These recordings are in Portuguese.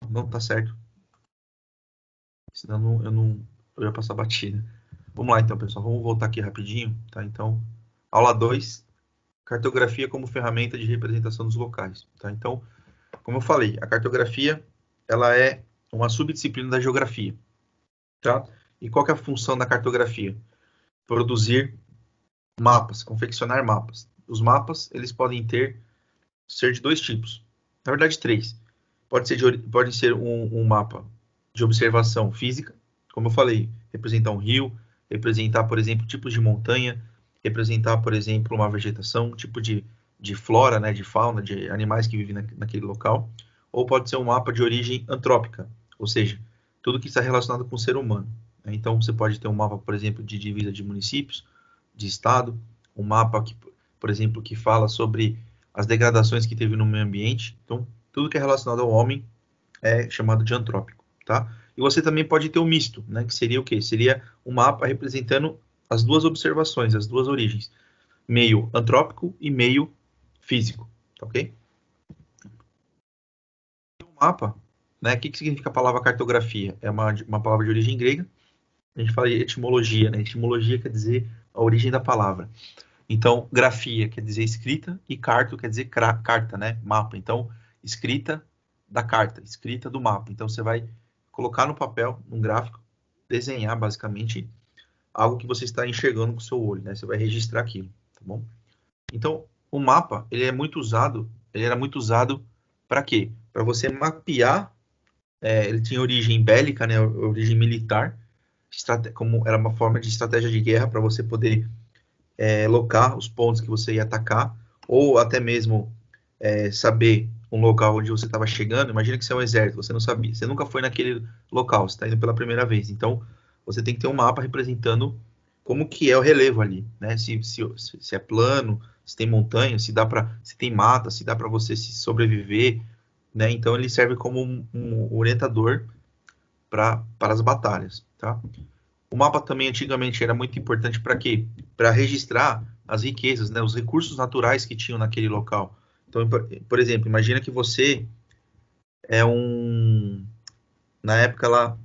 não tá certo. Senão eu ia passar batida. Vamos lá então, pessoal. Vamos voltar aqui rapidinho, tá? Então, aula 2, cartografia como ferramenta de representação dos locais, tá? Então, como eu falei, a cartografia, ela é uma subdisciplina da geografia, tá? E qual que é a função da cartografia? Produzir mapas, confeccionar mapas. Os mapas, eles podem ser de dois tipos. Na verdade, três. Pode ser um mapa de observação física, como eu falei, representar um rio, representar, por exemplo, tipos de montanha, representar, por exemplo, uma vegetação, um tipo de flora, né, de fauna, de animais que vivem naquele local. Ou pode ser um mapa de origem antrópica, ou seja, tudo que está relacionado com o ser humano. Então, você pode ter um mapa, por exemplo, de divisa de municípios, de estado, um mapa, que, por exemplo, que fala sobre as degradações que teve no meio ambiente. Então, tudo que é relacionado ao homem é chamado de antrópico, tá? E você também pode ter o misto, né? Que seria o quê? Seria um mapa representando as duas observações, as duas origens, meio antrópico e meio físico, tá ok? O mapa, né? O que significa a palavra cartografia? É uma palavra de origem grega. A gente fala de etimologia, né? Etimologia quer dizer a origem da palavra. Então, grafia quer dizer escrita e carto quer dizer carta, né? Mapa. Então, escrita da carta, escrita do mapa. Então, você vai colocar no papel, num gráfico, desenhar basicamente algo que você está enxergando com o seu olho, né? Você vai registrar aquilo, tá bom? Então, o mapa, ele era muito usado para quê? Para você mapear, ele tinha origem bélica, né? Origem militar, como era uma forma de estratégia de guerra para você poder locar os pontos que você ia atacar, ou até mesmo saber um local onde você estava chegando. Imagina que você é um exército, você não sabia, você nunca foi naquele local, você está indo pela primeira vez. Então, você tem que ter um mapa representando como que é o relevo ali, né? Se é plano, se tem montanha, se tem mata, se dá para você se sobreviver, né? Então, ele serve como um orientador para as batalhas, tá? O mapa também antigamente era muito importante para quê? Para registrar as riquezas, né, os recursos naturais que tinham naquele local. Então, por exemplo, imagina que você é na época lá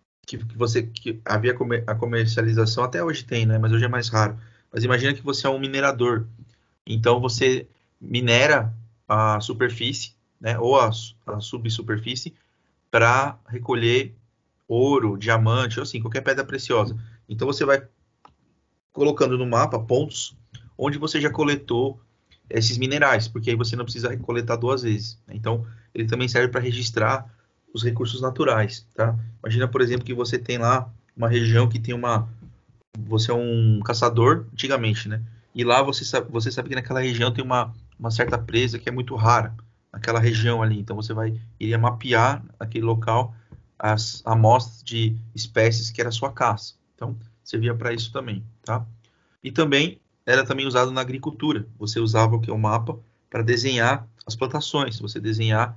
que havia a comercialização, até hoje tem, né, mas hoje é mais raro. Mas imagina que você é um minerador. Então você minera a superfície, né, ou a subsuperfície para recolher ouro, diamante, ou assim, qualquer pedra preciosa. Então você vai colocando no mapa pontos onde você já coletou esses minerais, porque aí você não precisa coletar duas vezes. Então, ele também serve para registrar os recursos naturais, tá? Imagina, por exemplo, que você tem lá uma região que tem você é um caçador, antigamente, né? E lá você sabe que naquela região tem uma certa presa que é muito rara, naquela região ali. Então, iria mapear aquele local as amostras de espécies que era a sua caça. Então, servia para isso também, tá? E também era também usado na agricultura. Você usava o mapa para desenhar as plantações, você desenhar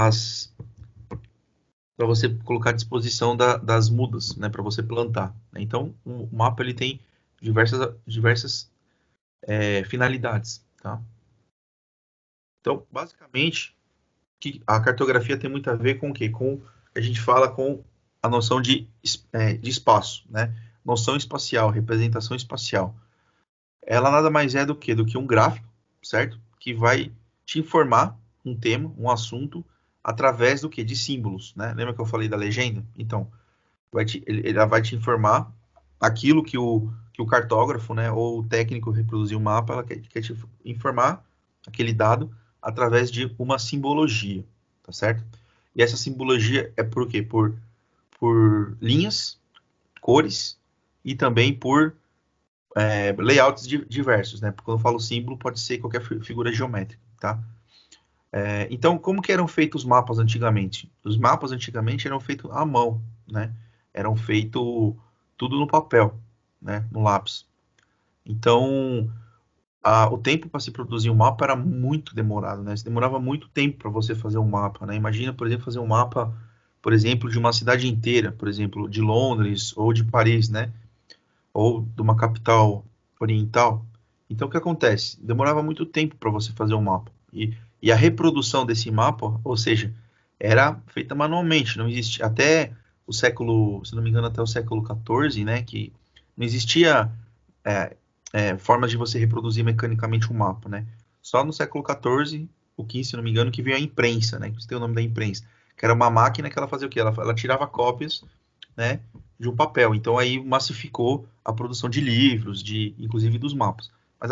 para você colocar à disposição das mudas, né, para você plantar. Então, o mapa ele tem diversas finalidades, tá? Então, basicamente, a cartografia tem muito a ver com o quê? Com a gente fala com a noção de espaço, né? Noção espacial, representação espacial. Ela nada mais é do que um gráfico, certo? Que vai te informar um tema, um assunto, através do que? De símbolos, né? Lembra que eu falei da legenda? Então, ela vai te informar aquilo que o cartógrafo, né, ou o técnico reproduziu o mapa, ela quer te informar aquele dado através de uma simbologia, tá certo? E essa simbologia é por quê? Por linhas, cores e também por layouts diversos, né? Porque quando eu falo símbolo, pode ser qualquer figura geométrica, tá? Então, como que eram feitos os mapas antigamente? Os mapas antigamente eram feitos à mão, né? Eram feitos tudo no papel, né? No lápis. Então, o tempo para se produzir um mapa era muito demorado, né? Demorava muito tempo para você fazer um mapa, né? Imagina, por exemplo, fazer um mapa, por exemplo, de uma cidade inteira, por exemplo, de Londres ou de Paris, né? Ou de uma capital oriental. Então, o que acontece? Demorava muito tempo para você fazer um mapa. E a reprodução desse mapa, ou seja, era feita manualmente, não existia até o século, se não me engano, até o século XIV, né, que não existia é, formas de você reproduzir mecanicamente um mapa, né? Só no século XIV, o XV, se não me engano, que veio a imprensa, né? Que você tem o nome da imprensa, que era uma máquina que ela fazia o quê? Ela tirava cópias, né, de um papel. Então aí massificou a produção de livros, de inclusive dos mapas. Mas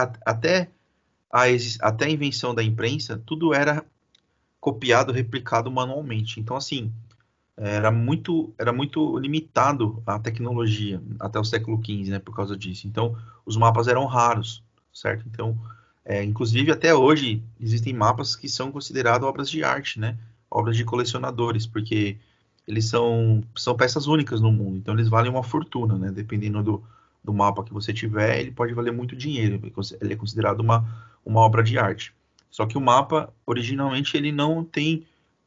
até a invenção da imprensa, tudo era copiado, replicado manualmente. Então, assim, era muito limitado a tecnologia até o século XV, né, por causa disso. Então, os mapas eram raros, certo? Então, inclusive, até hoje, existem mapas que são considerados obras de arte, né? Obras de colecionadores, porque eles são peças únicas no mundo. Então, eles valem uma fortuna, né? Dependendo do mapa que você tiver, ele pode valer muito dinheiro. Ele é considerado uma obra de arte. Só que o mapa, originalmente, ele não tem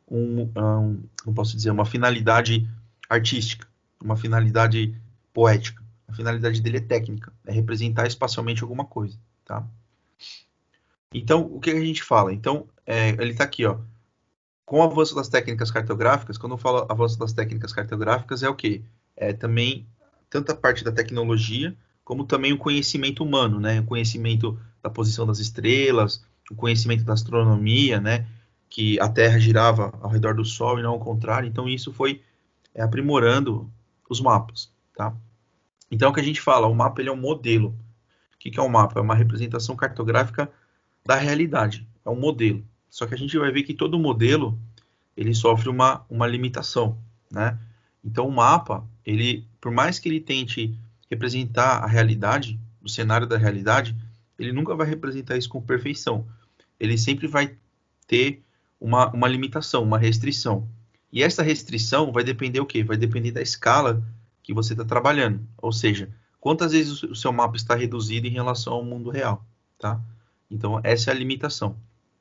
não posso dizer, uma finalidade artística, uma finalidade poética. A finalidade dele é técnica, é representar espacialmente alguma coisa, tá? Então, o que a gente fala? Então, ele está aqui, ó. Com o avanço das técnicas cartográficas, quando eu falo avanço das técnicas cartográficas, é o quê? É também tanto a parte da tecnologia, como também o conhecimento humano, né? O conhecimento da posição das estrelas, o conhecimento da astronomia, né? Que a Terra girava ao redor do Sol e não ao contrário. Então, isso foi aprimorando os mapas, tá? Então, o que a gente fala, o mapa ele é um modelo. O que é um mapa? É uma representação cartográfica da realidade. É um modelo. Só que a gente vai ver que todo modelo ele sofre uma limitação, né? Então, o mapa, ele, por mais que ele tente representar a realidade, o cenário da realidade, ele nunca vai representar isso com perfeição. Ele sempre vai ter uma limitação, uma restrição. E essa restrição vai depender o quê? Vai depender da escala que você está trabalhando. Ou seja, quantas vezes o seu mapa está reduzido em relação ao mundo real, tá? Então, essa é a limitação.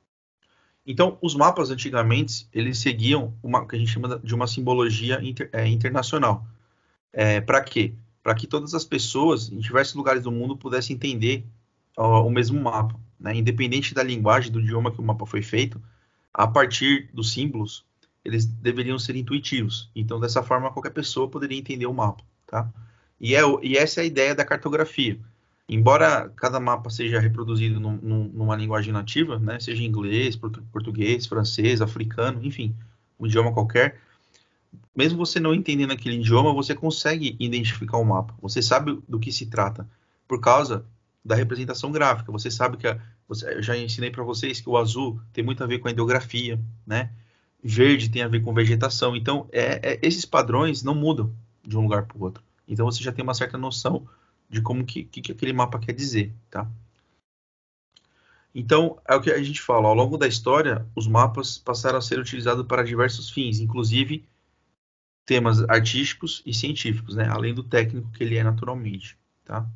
Então, os mapas antigamente, eles seguiam uma que a gente chama de uma simbologia internacional. Para quê? Para que todas as pessoas em diversos lugares do mundo pudessem entender o mesmo mapa, né? Independente da linguagem, do idioma que o mapa foi feito, a partir dos símbolos, eles deveriam ser intuitivos. Então, dessa forma, qualquer pessoa poderia entender o mapa, tá? E essa é a ideia da cartografia. Embora cada mapa seja reproduzido numa linguagem nativa, né, seja inglês, português, francês, africano, enfim, um idioma qualquer, mesmo você não entendendo aquele idioma, você consegue identificar o mapa. Você sabe do que se trata por causa da representação gráfica. Você sabe que eu já ensinei para vocês que o azul tem muito a ver com a ideografia, né? Verde tem a ver com vegetação. Então, esses padrões não mudam de um lugar para o outro. Então, você já tem uma certa noção de como que aquele mapa quer dizer, tá? Então, é o que a gente fala. Ao longo da história, os mapas passaram a ser utilizados para diversos fins, inclusive temas artísticos e científicos, né? Além do técnico que ele é naturalmente, tá?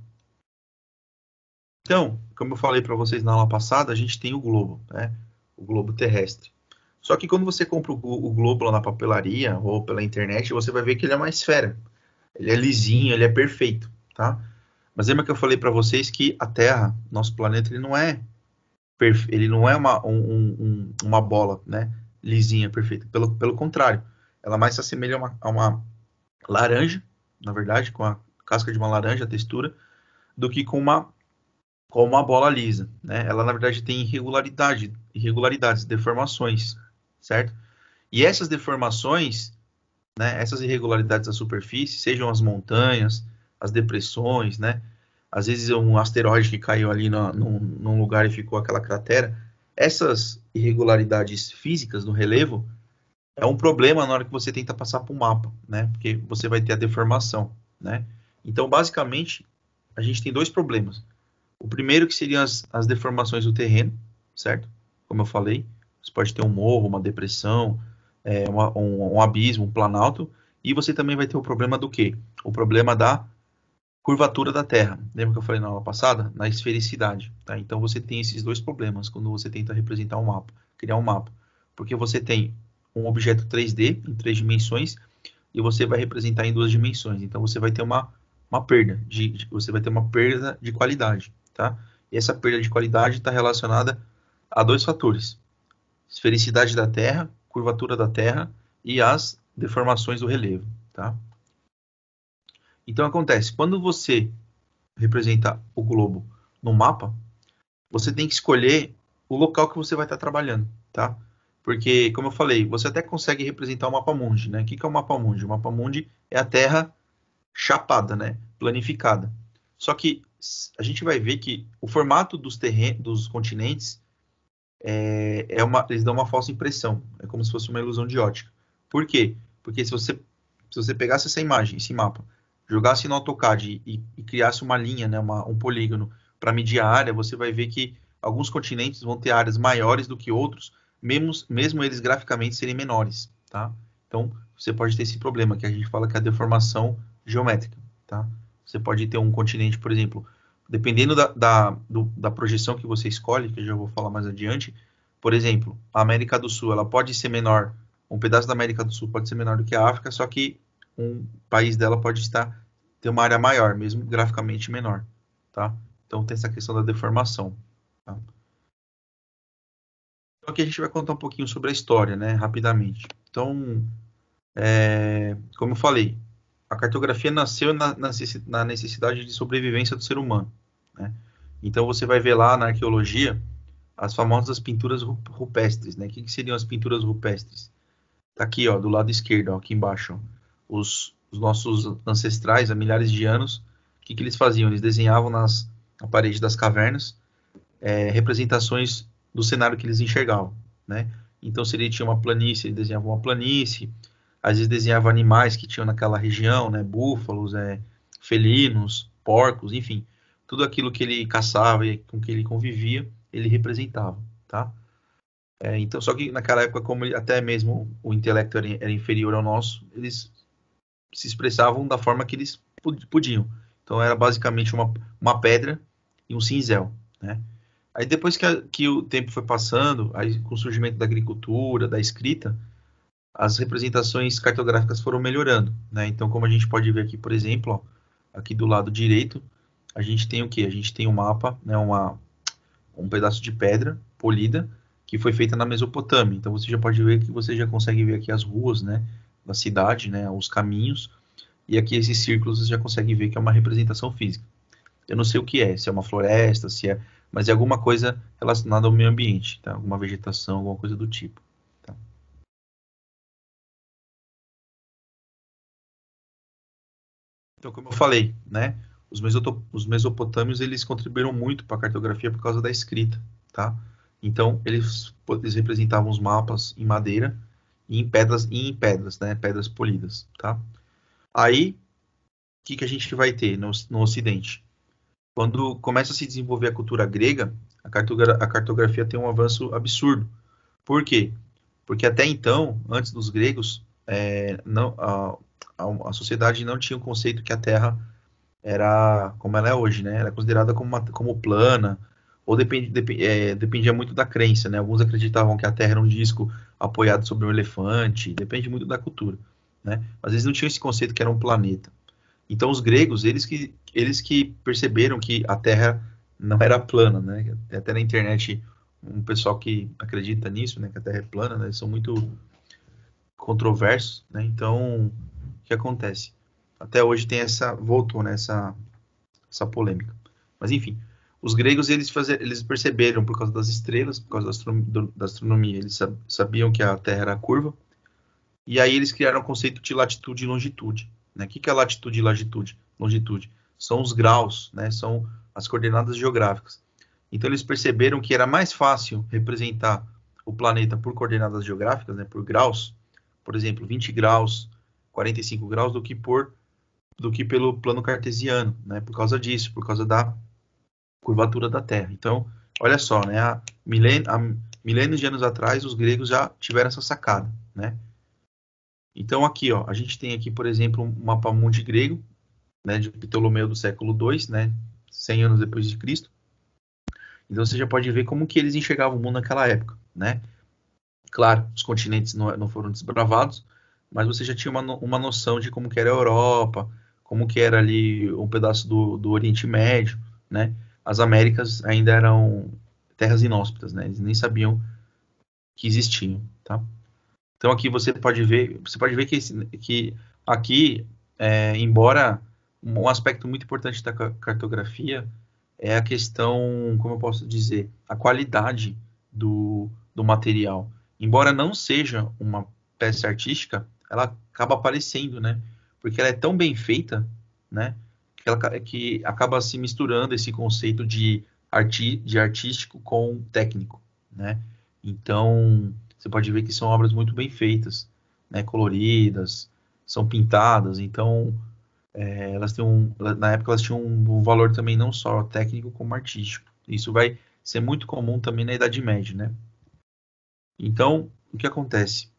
Então, como eu falei para vocês na aula passada, a gente tem o globo, né? O globo terrestre. Só que quando você compra o globo lá na papelaria ou pela internet, você vai ver que ele é uma esfera. Ele é lisinho, ele é perfeito, tá? Mas lembra que eu falei para vocês que a Terra, nosso planeta, ele não é uma bola, né? Lisinha, perfeita. Pelo contrário, ela mais se assemelha a uma laranja, na verdade, com a casca de uma laranja, a textura, do que com uma bola lisa, né? Ela, na verdade, tem irregularidades, deformações, certo? E essas deformações, né, essas irregularidades da superfície, sejam as montanhas, as depressões, né? Às vezes um asteroide que caiu ali num lugar e ficou aquela cratera, essas irregularidades físicas no relevo é um problema na hora que você tenta passar para o mapa, né? Porque você vai ter a deformação, né? Então, basicamente, a gente tem dois problemas. O primeiro que seriam as deformações do terreno, certo? Como eu falei, você pode ter um morro, uma depressão, um abismo, um planalto, e você também vai ter o problema do quê? O problema da curvatura da Terra. Lembra que eu falei na aula passada? Na esfericidade, tá? Então você tem esses dois problemas quando você tenta representar um mapa, criar um mapa. Porque você tem um objeto 3D em 3 dimensões e você vai representar em 2 dimensões. Então você vai ter uma perda você vai ter uma perda de qualidade, tá? E essa perda de qualidade está relacionada a dois fatores: esfericidade da Terra, curvatura da Terra e as deformações do relevo, tá? Então acontece, quando você representa o globo no mapa, você tem que escolher o local que você vai estar trabalhando, tá? Porque, como eu falei, você até consegue representar o mapa mundi, né? O que é o mapa mundi? O mapa mundi é a Terra chapada, né? Planificada. Só que a gente vai ver que o formato dos continentes eles dão uma falsa impressão. É como se fosse uma ilusão de ótica. Por quê? Porque se você pegasse essa imagem, esse mapa, jogasse no AutoCAD e criasse uma linha, né, um polígono para medir a área, você vai ver que alguns continentes vão ter áreas maiores do que outros, mesmo eles graficamente serem menores, tá? Então, você pode ter esse problema, que a gente fala que é a deformação geométrica, tá? Você pode ter um continente, por exemplo, dependendo da projeção que você escolhe, que eu já vou falar mais adiante, por exemplo, a América do Sul, ela pode ser menor, um pedaço da América do Sul pode ser menor do que a África, só que um país dela pode ter uma área maior, mesmo graficamente menor, tá? Então tem essa questão da deformação, tá? Então aqui a gente vai contar um pouquinho sobre a história, né, rapidamente. Então, como eu falei, a cartografia nasceu na necessidade de sobrevivência do ser humano, né? Então você vai ver lá na arqueologia as famosas pinturas rupestres, né? O que seriam as pinturas rupestres? Tá aqui, ó, do lado esquerdo, ó, aqui embaixo, ó. Os nossos ancestrais, há milhares de anos, o que eles faziam? Eles desenhavam na parede das cavernas representações do cenário que eles enxergavam, né? Então, se ele tinha uma planície, ele desenhava uma planície, às vezes desenhava animais que tinham naquela região, né? Búfalos, felinos, porcos, enfim, tudo aquilo que ele caçava e com que ele convivia, ele representava, tá? Então, só que naquela época, como até mesmo o intelecto era inferior ao nosso, eles se expressavam da forma que eles podiam. Então, era basicamente uma pedra e um cinzel, né? Aí depois que o tempo foi passando, aí com o surgimento da agricultura, da escrita, as representações cartográficas foram melhorando, né? Então, como a gente pode ver aqui, por exemplo, ó, aqui do lado direito, a gente tem o quê? A gente tem um mapa, né? Um pedaço de pedra polida que foi feita na Mesopotâmia. Então, você já pode ver que você já consegue ver aqui as ruas, né? Da cidade, né? Os caminhos. E aqui esses círculos você já consegue ver que é uma representação física. Eu não sei o que é, se é uma floresta, mas é alguma coisa relacionada ao meio ambiente, tá? Alguma vegetação, alguma coisa do tipo. Tá? Então, como eu falei, né? Os mesopotâmios eles contribuíram muito para a cartografia por causa da escrita, tá? Então, eles representavam os mapas em madeira e em pedras, né? Pedras polidas, tá? Aí, o que a gente vai ter no Ocidente? Quando começa a se desenvolver a cultura grega, a cartografia tem um avanço absurdo. Por quê? Porque até então, antes dos gregos, não, a sociedade não tinha o conceito que a Terra era como ela é hoje, né? Era considerada como plana, ou dependia muito da crença, né? Alguns acreditavam que a Terra era um disco apoiado sobre um elefante, depende muito da cultura, né? Mas eles não tinham esse conceito que era um planeta. Então, os gregos, eles que perceberam que a Terra não era plana, né? Tem até na internet um pessoal que acredita nisso, né? Que a Terra é plana, né? Eles são muito controversos, né? Então, o que acontece? Até hoje voltou essa polêmica. Mas, enfim, os gregos, eles perceberam, por causa das estrelas, por causa da astronomia, eles sabiam que a Terra era curva, e aí eles criaram o conceito de latitude e longitude. Né? O que é latitude e latitude? Longitude? São os graus, né? São as coordenadas geográficas. Então eles perceberam que era mais fácil representar o planeta por coordenadas geográficas, né? Por graus, por exemplo, 20 graus, 45 graus, do que pelo plano cartesiano, né? Por causa disso, por causa da curvatura da Terra. Então, olha só, né? Há milênios de anos atrás, os gregos já tiveram essa sacada, né? Então aqui, ó, a gente tem aqui, por exemplo, um mapa mundi grego, né, de Ptolomeu do século II, né, 100 anos depois de Cristo. Então você já pode ver como que eles enxergavam o mundo naquela época, né? Claro, os continentes não foram desbravados, mas você já tinha uma noção de como que era a Europa, como que era ali um pedaço do Oriente Médio, né? As Américas ainda eram terras inóspitas, né? Eles nem sabiam que existiam, tá? Então aqui você pode ver que aqui, embora um aspecto muito importante da cartografia é a questão, como eu posso dizer, a qualidade do material. Embora não seja uma peça artística, ela acaba aparecendo, né? Porque ela é tão bem feita, né? Que acaba se misturando esse conceito de artístico com técnico, né? Então, você pode ver que são obras muito bem feitas, né? Coloridas, são pintadas, então elas têm na época elas tinham um valor também não só técnico como artístico. Isso vai ser muito comum também na Idade Média, né? Então, o que acontece?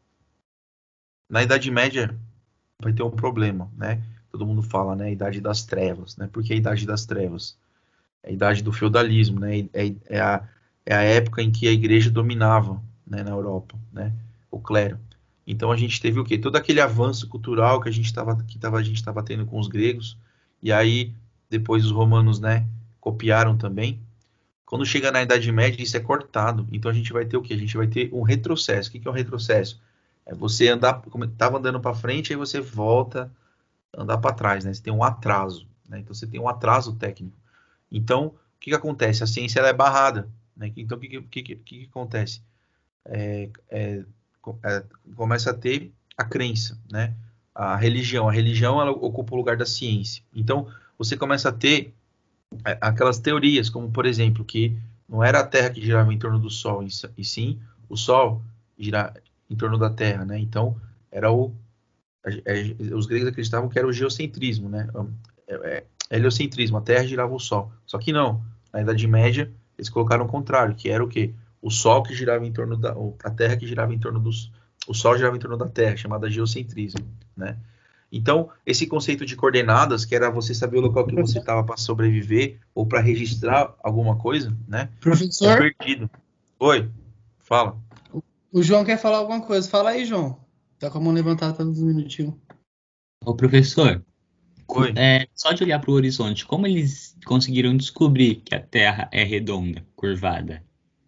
Na Idade Média vai ter um problema, né? Todo mundo fala, né? Idade das Trevas, né? Por que a Idade das Trevas? É a idade do feudalismo, né? É a época em que a igreja dominava, né, na Europa, né? O clero. Então a gente teve o quê? Todo aquele avanço cultural que a gente estava tendo com os gregos, e aí depois os romanos, né, copiaram também. Quando chega na Idade Média, isso é cortado. Então a gente vai ter o quê? A gente vai ter um retrocesso. O que é um retrocesso? É você andar, como estava andando para frente, aí você volta a andar para trás, né? Você tem um atraso, né? Então você tem um atraso técnico. Então, o que acontece? A ciência ela é barrada, né? Então, o que acontece? É, é, começa a ter a crença, né? A religião ela ocupa o lugar da ciência. Então, você começa a ter aquelas teorias, como por exemplo, que não era a Terra que girava em torno do Sol, e sim o Sol girar em torno da Terra, né? Então, era os gregos acreditavam que era o geocentrismo, né? Heliocentrismo, a Terra girava o Sol. Só que não. Na Idade Média, eles colocaram o contrário, que era o quê? O Sol que girava em torno a Terra que girava em torno o Sol girava em torno da Terra, chamada geocentrismo, né? Então, esse conceito de coordenadas, que era você saber o local que você estava para sobreviver ou para registrar alguma coisa, né? É Professor, perdido. Oi, fala. o João quer falar alguma coisa. Fala aí, João. Tá com a mão levantada tá uns minutinhos. Ô, professor, Oi. só de olhar para o horizonte, como eles conseguiram descobrir que a Terra é redonda, curvada?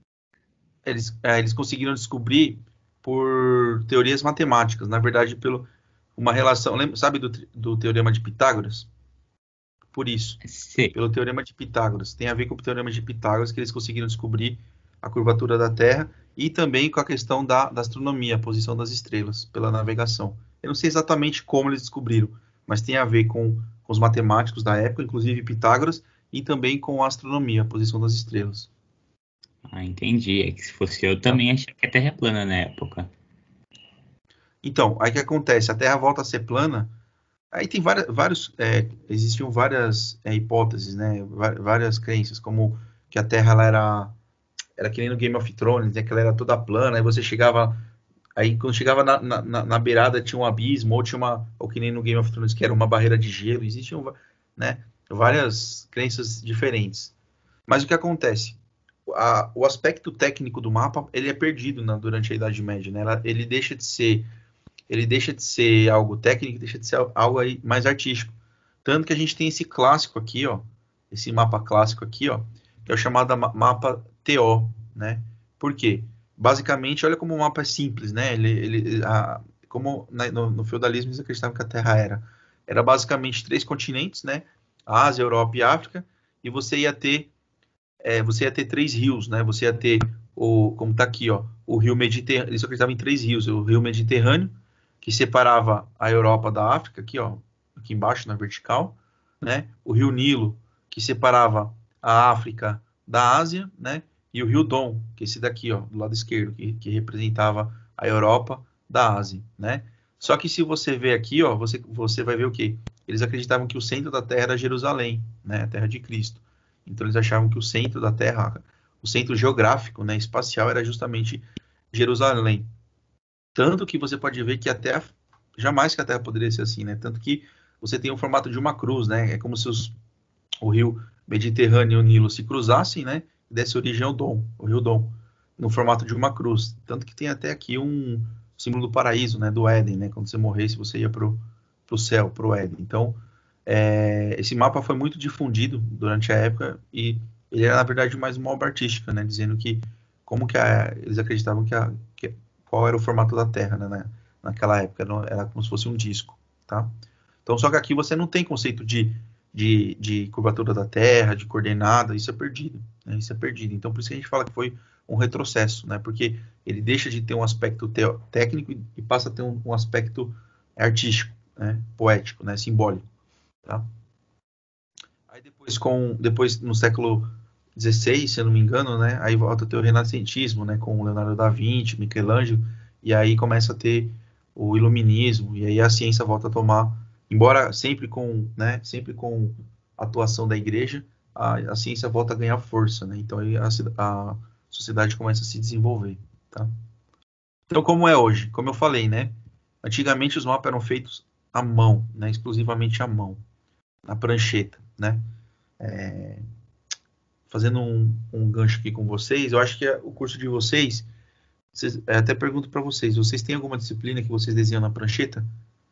Eles conseguiram descobrir por teorias matemáticas, na verdade, pelo uma relação, sabe do teorema de Pitágoras? Por isso, Se, pelo teorema de Pitágoras. Tem a ver com o teorema de Pitágoras que eles conseguiram descobrir a curvatura da Terra e também com a questão da astronomia, a posição das estrelas, pela navegação. Eu não sei exatamente como eles descobriram, mas tem a ver com os matemáticos da época, inclusive Pitágoras, e também com a astronomia, a posição das estrelas. entendi. É que se fosse eu Tá? também achava que a Terra é plana na época. Então, aí o que acontece? A Terra volta a ser plana. Aí tem existiam várias hipóteses, né? Várias crenças, como que a Terra ela era que nem no Game of Thrones, né? Que ela era toda plana, aí você chegava, aí quando chegava na beirada tinha um abismo, ou que nem no Game of Thrones, que era uma barreira de gelo, existiam, né? Várias crenças diferentes. Mas o que acontece? O aspecto técnico do mapa, ele é perdido durante a Idade Média, né? Ele deixa de ser algo técnico, deixa de ser algo aí mais artístico. Tanto que a gente tem esse clássico aqui, ó, esse mapa clássico aqui, ó, que é o chamado mapa TO, né? Por quê? Basicamente, olha como o mapa é simples, né? Como no feudalismo eles acreditavam que a Terra era basicamente 3 continentes, né? Ásia, Europa e África, e você ia ter 3 rios, né? Você ia ter como está aqui, ó, o rio Mediterrâneo. Eles acreditavam em 3 rios: o rio Mediterrâneo, que separava a Europa da África, aqui, ó, aqui embaixo na vertical, né? O rio Nilo, que separava a África da Ásia, né? E o rio Dom, que é esse daqui, ó, do lado esquerdo, que representava a Europa da Ásia, né? Só que se você ver aqui, ó, você vai ver o quê? Eles acreditavam que o centro da Terra era Jerusalém, né? A Terra de Cristo. Então eles achavam que o centro da Terra, o centro geográfico, né, espacial, era justamente Jerusalém. Tanto que você pode ver que a Terra, jamais que a Terra poderia ser assim, né? Tanto que você tem o formato de uma cruz, né? É como se o rio Mediterrâneo e o Nilo se cruzassem, né? E desse origem ao Dom, o rio Dom, no formato de uma cruz. Tanto que tem até aqui um símbolo do paraíso, né? Do Éden, né? Quando você morresse, você ia pro céu, pro Éden. Então, esse mapa foi muito difundido durante a época e ele era, na verdade, mais uma obra artística, né? Dizendo que como que eles acreditavam que qual era o formato da Terra, né? Naquela época, era como se fosse um disco, tá? Então, só que aqui você não tem conceito de curvatura da Terra, de coordenada, isso é perdido, né? Isso é perdido. Então, por isso que a gente fala que foi um retrocesso, né? Porque ele deixa de ter um aspecto técnico e passa a ter um aspecto artístico, né? Poético, né? Simbólico, tá? Aí depois no século XVI, se eu não me engano, né? Aí volta a ter o renascentismo, né? Com o Leonardo da Vinci, Michelangelo, e aí começa a ter o iluminismo, e aí a ciência volta a tomar, embora sempre com a atuação da igreja, a ciência volta a ganhar força, né? Então aí a sociedade começa a se desenvolver, tá? Então, como é hoje? Como eu falei, né? Antigamente os mapas eram feitos à mão, né? Exclusivamente à mão, na prancheta, né? Fazendo um gancho aqui com vocês, eu acho que o curso de vocês, até pergunto para vocês têm alguma disciplina que vocês desenham na prancheta?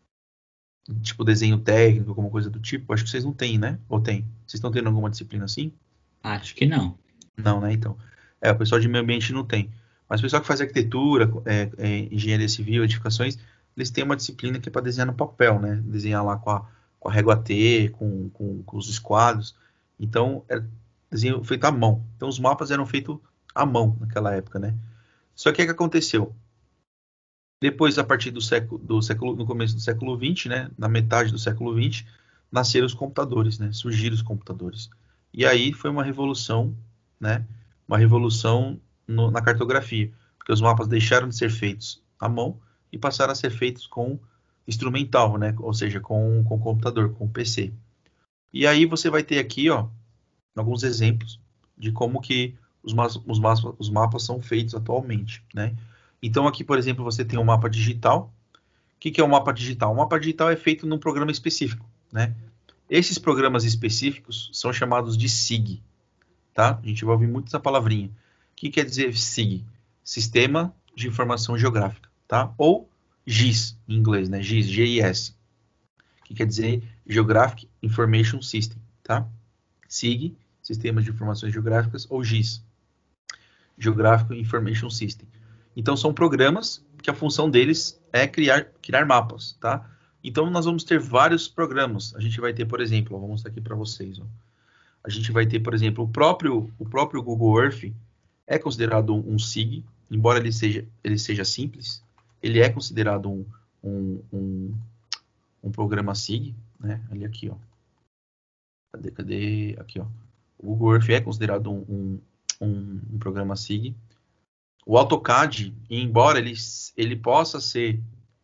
Tipo desenho técnico, alguma coisa do tipo? Acho que vocês não têm, né? Ou tem? Vocês estão tendo alguma disciplina assim? Acho que não. Não, né? Então, o pessoal de meio ambiente não tem. Mas o pessoal que faz arquitetura, engenharia civil, edificações, eles têm uma disciplina que é para desenhar no papel, né? Desenhar lá com a régua T, com os esquadros. Então, é desenho feito à mão. Então, os mapas eram feitos à mão naquela época, né? Só que o que aconteceu? Depois, a partir no começo do século XX, né? Na metade do século XX, nasceram os computadores, né? Surgiram os computadores. E aí foi uma revolução, né? Uma revolução na cartografia, porque os mapas deixaram de ser feitos à mão e passaram a ser feitos com instrumental, né? Ou seja, com computador, com PC. E aí você vai ter aqui, ó, alguns exemplos de como que os mapas são feitos atualmente, né? Então aqui, por exemplo, você tem um mapa digital. O que é um mapa digital? Um mapa digital é feito num programa específico, né? Esses programas específicos são chamados de SIG, tá? A gente vai ouvir muito essa palavrinha. O que quer dizer SIG? Sistema de Informação Geográfica, tá? Ou GIS, em inglês, né? GIS, G-I-S, que quer dizer Geographic Information System, tá? SIG, Sistemas de Informações Geográficas, ou GIS, Geographic Information System. Então, são programas que a função deles é criar mapas, tá? Então, nós vamos ter vários programas. A gente vai ter, por exemplo, vou mostrar aqui para vocês. Ó. A gente vai ter, por exemplo, o próprio Google Earth é considerado um SIG, embora ele seja simples, ele é considerado um programa SIG, né? Ali aqui, ó. Cadê? Aqui, ó. O Google Earth é considerado um programa SIG. O AutoCAD, embora ele possa ser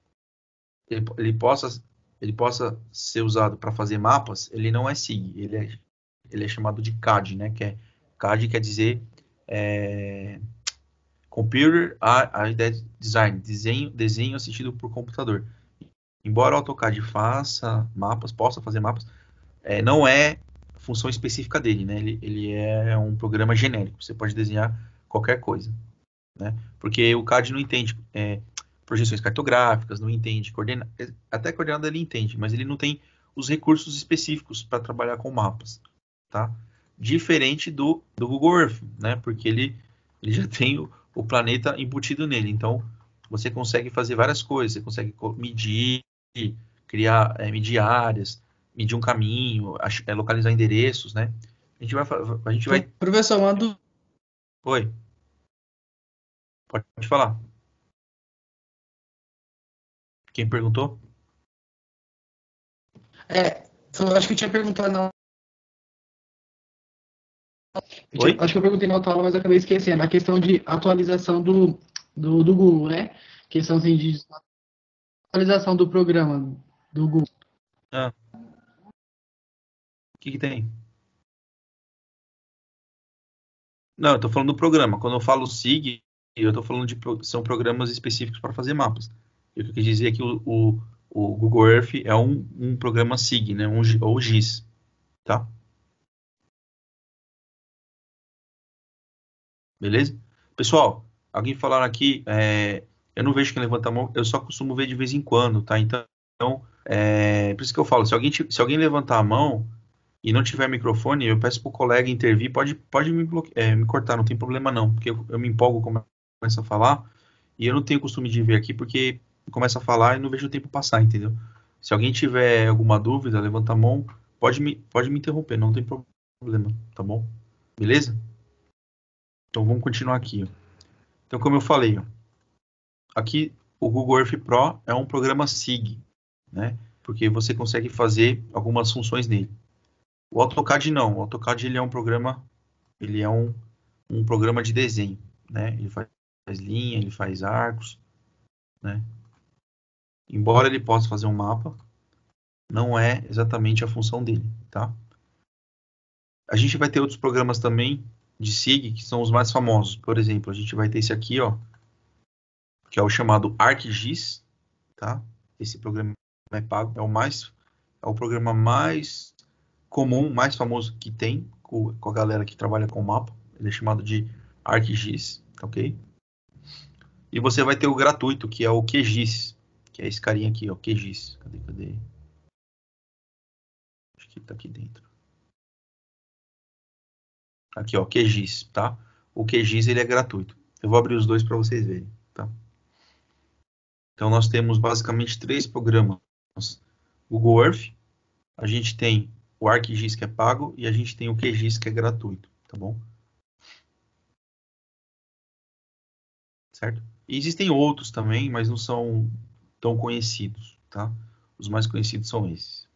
usado para fazer mapas, ele não é SIG, ele é chamado de CAD, né? CAD quer dizer Computer Aided Design, desenho assistido por computador. Embora o AutoCAD possa fazer mapas, não é função específica dele, né? Ele é um programa genérico, você pode desenhar qualquer coisa, né? Porque o CAD não entende projeções cartográficas, não entende até coordenada ele entende, mas ele não tem os recursos específicos para trabalhar com mapas, tá? Diferente do Google Earth, né? Porque ele já tem o planeta embutido nele, então você consegue fazer várias coisas, você consegue medir, medir áreas, medir um caminho, localizar endereços, né? A gente vai... Professor, manda. Oi. Pode falar. Quem perguntou? Acho que eu tinha perguntado na. Oi? Acho que eu perguntei na outra aula, mas eu acabei esquecendo. A questão de atualização do Google, né? Questão assim, de atualização do programa do Google. O que tem? Não, eu tô falando do programa. Quando eu falo SIG, eu tô falando são programas específicos para fazer mapas. Eu quis dizer que o Google Earth é um programa SIG, né? Ou GIS, tá? Beleza? Pessoal, alguém falaram aqui, eu não vejo quem levanta a mão, eu só costumo ver de vez em quando, tá? Então, por isso que eu falo, se alguém levantar a mão e não tiver microfone, eu peço pro colega intervir, pode me cortar, não tem problema não, porque eu me empolgo, começo a falar, E eu não tenho costume de ver aqui porque começa a falar e não vejo o tempo passar, entendeu? Se alguém tiver alguma dúvida, levanta a mão, pode me interromper, não tem problema, tá bom? Beleza? Então vamos continuar aqui. Ó. Então, como eu falei, ó, aqui o Google Earth Pro é um programa SIG, né? Porque você consegue fazer algumas funções nele. O AutoCAD não. O AutoCAD ele é um programa, ele é um programa de desenho, né? Ele faz linha, ele faz arcos, né? Embora ele possa fazer um mapa, não é exatamente a função dele, tá? A gente vai ter outros programas também de SIG que são os mais famosos. Por exemplo, a gente vai ter esse aqui, ó, que é o chamado ArcGIS, tá? Esse programa é pago, é o programa mais comum, mais famoso que tem com a galera que trabalha com mapa. Ele é chamado de ArcGIS, tá ok? E você vai ter o gratuito, que é o QGIS, que é esse carinha aqui, ó, QGIS. Cadê? Acho que tá aqui dentro. Aqui, ó, QGIS, tá? O QGIS, ele é gratuito. Eu vou abrir os dois para vocês verem, tá? Então, nós temos basicamente 3 programas. Google Earth, a gente tem o ArcGIS que é pago e a gente tem o QGIS que é gratuito, tá bom? Certo? E existem outros também, mas não são tão conhecidos, tá? Os mais conhecidos são esses.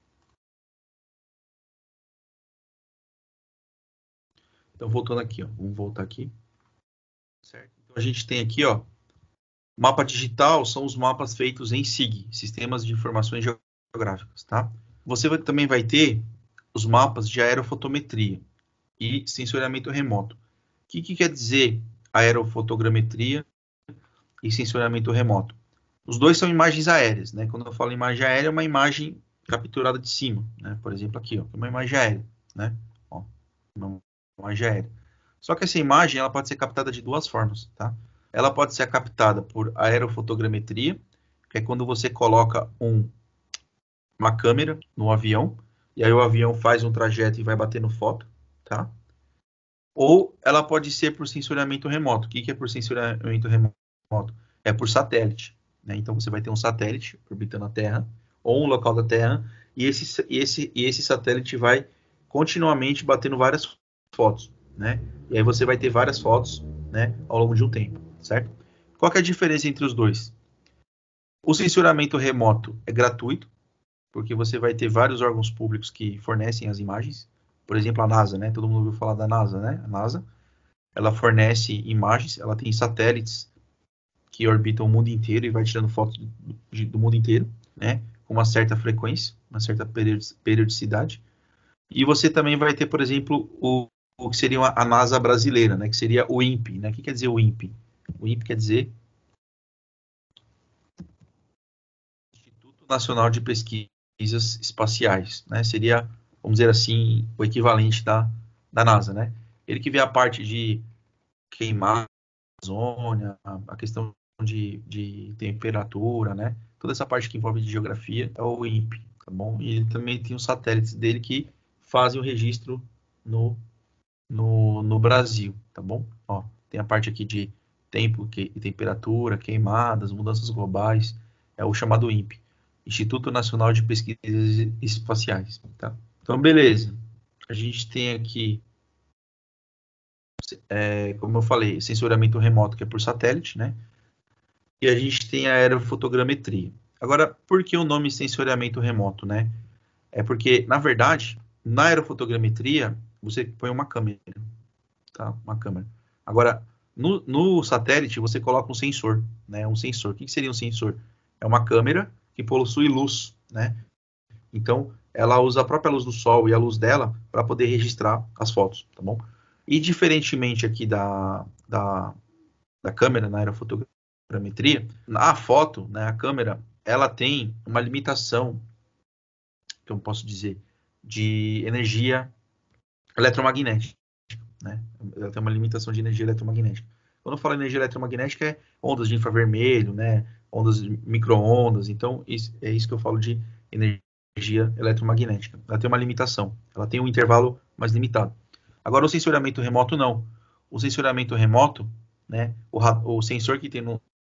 Então, voltando aqui, ó, vamos voltar aqui. Certo? Então, a gente tem aqui, ó, mapa digital são os mapas feitos em SIG, Sistemas de Informações Geográficas, tá? Você também vai ter os mapas de aerofotometria e sensoriamento remoto. O que quer dizer aerofotogrametria e sensoriamento remoto? Os dois são imagens aéreas, né? Quando eu falo imagem aérea, é uma imagem capturada de cima, né? Por exemplo, aqui, ó, uma imagem aérea, né? Ó, uma imagem aérea. Só que essa imagem, ela pode ser captada de 2 formas, tá? Ela pode ser captada por aerofotogrametria, que é quando você coloca uma câmera no avião, e aí o avião faz um trajeto e vai batendo foto, tá? Ou ela pode ser por sensoriamento remoto. O que é por sensoriamento remoto? É por satélite, né? Então você vai ter um satélite orbitando a Terra, ou um local da Terra, e esse satélite vai continuamente batendo várias fotos, né? E aí você vai ter várias fotos, né, ao longo de um tempo, certo? Qual que é a diferença entre os dois? O sensoramento remoto é gratuito, porque você vai ter vários órgãos públicos que fornecem as imagens. Por exemplo, a NASA, né? Todo mundo ouviu falar da NASA, né? A NASA, ela fornece imagens, ela tem satélites que orbitam o mundo inteiro e vai tirando fotos do mundo inteiro, né? Com uma certa frequência, uma certa periodicidade. E você também vai ter, por exemplo, o que seria a NASA brasileira, né? Que seria o INPE, né? O que quer dizer o INPE? O INPE quer dizer Instituto Nacional de Pesquisas Espaciais, né? Seria, vamos dizer assim, o equivalente da NASA, né? Ele que vê a parte de queimar a Amazônia, a questão de temperatura, né? Toda essa parte que envolve de geografia é o INPE, tá bom? E ele também tem os satélites dele que fazem o registro no Brasil, tá bom? Ó, tem a parte aqui de tempo e temperatura, queimadas, mudanças globais, é o chamado INPE, Instituto Nacional de Pesquisas Espaciais, tá? Então, beleza. A gente tem aqui, como eu falei, sensoramento remoto, que é por satélite, né? E a gente tem a aerofotogrametria. Agora, por que o nome sensoriamento remoto, né? É porque, na verdade, na aerofotogrametria, você põe uma câmera, tá? Uma câmera. Agora, no satélite, você coloca um sensor, né? Um sensor. O que seria um sensor? É uma câmera que possui luz, né? Então, ela usa a própria luz do sol e a luz dela para poder registrar as fotos, tá bom? E diferentemente aqui da câmera na aerofotogrametria, a foto, né, a câmera, ela tem uma limitação, que eu posso dizer, de energia eletromagnética, né? Ela tem uma limitação de energia eletromagnética. Quando eu falo energia eletromagnética, é ondas de infravermelho, né? Ondas de micro-ondas. Então, é isso que eu falo de energia eletromagnética. Ela tem uma limitação. Ela tem um intervalo mais limitado. Agora, o sensoriamento remoto, não. O sensoriamento remoto, né? O sensor que tem no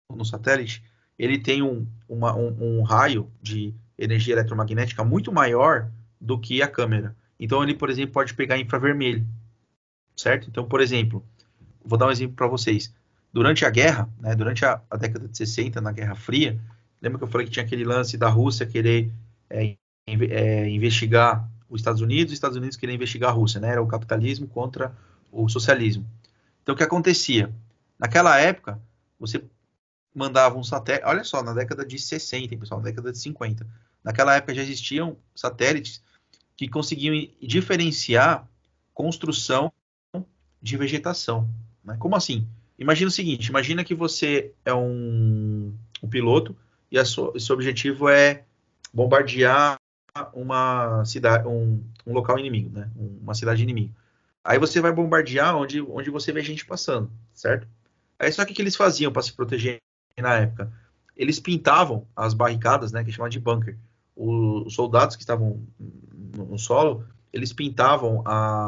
no satélite, ele tem um raio de energia eletromagnética muito maior do que a câmera. Então, ele, por exemplo, pode pegar infravermelho, certo? Então, por exemplo, vou dar um exemplo para vocês. Durante a guerra, né, durante a década de 60, na Guerra Fria, lembra que eu falei que tinha aquele lance da Rússia querer investigar os Estados Unidos querer investigar a Rússia, né? Era o capitalismo contra o socialismo. Então, o que acontecia? Naquela época, você mandava um satélite. Olha só, na década de 60, pessoal, na década de 50. Naquela época já existiam satélites que conseguiam diferenciar construção de vegetação. Né? Como assim? Imagina o seguinte: imagina que você é um piloto e seu objetivo é bombardear uma cidade, um local inimigo, né? Uma cidade inimiga. Aí você vai bombardear onde você vê gente passando, certo? Aí só que eles faziam para se proteger na época? Eles pintavam as barricadas, né, que chama de bunker. Os soldados que estavam no solo, eles pintavam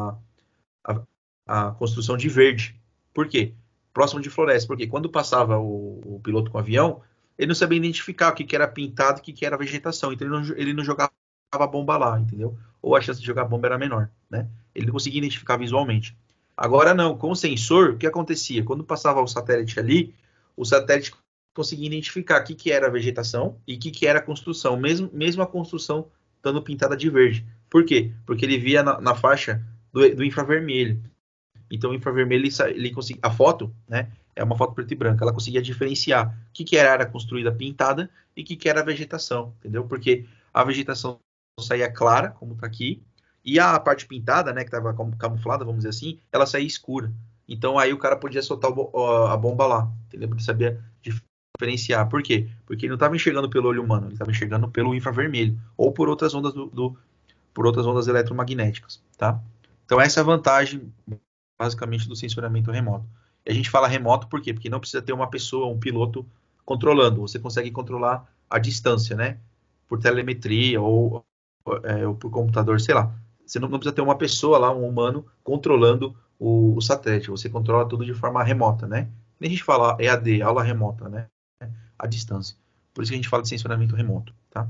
a construção de verde. Por quê? Próximo de floresta. Porque quando passava o piloto com o avião, ele não sabia identificar o que era pintado e o que era vegetação. Então ele não jogava bomba lá, entendeu? Ou a chance de jogar bomba era menor, né? Ele não conseguia identificar visualmente. Agora não, com o sensor, o que acontecia? Quando passava o satélite ali, o satélite conseguia identificar o que era a vegetação e o que era a construção, mesmo a construção estando pintada de verde. Por quê? Porque ele via na faixa do infravermelho. Então, o infravermelho, ele conseguia, a foto, né, é uma foto preto e branca, ela conseguia diferenciar o que era a área construída pintada e o que era a vegetação, entendeu? Porque a vegetação saía clara, como está aqui, e a parte pintada, né, que estava camuflada, vamos dizer assim, ela saía escura. Então, aí o cara podia soltar a bomba lá, entendeu? Porque ele sabia diferenciar. Por quê? Porque ele não estava enxergando pelo olho humano, ele estava enxergando pelo infravermelho, ou por outras ondas por outras ondas eletromagnéticas, tá? Então, essa é a vantagem basicamente do sensoramento remoto. E a gente fala remoto por quê? Porque não precisa ter uma pessoa, um piloto controlando. Você consegue controlar a distância, né? Por telemetria ou por computador, sei lá. Você não precisa ter uma pessoa lá, um humano, controlando o satélite. Você controla tudo de forma remota, né? Nem a gente fala EAD, aula remota, né? A distância. Por isso que a gente fala de sensoramento remoto, tá?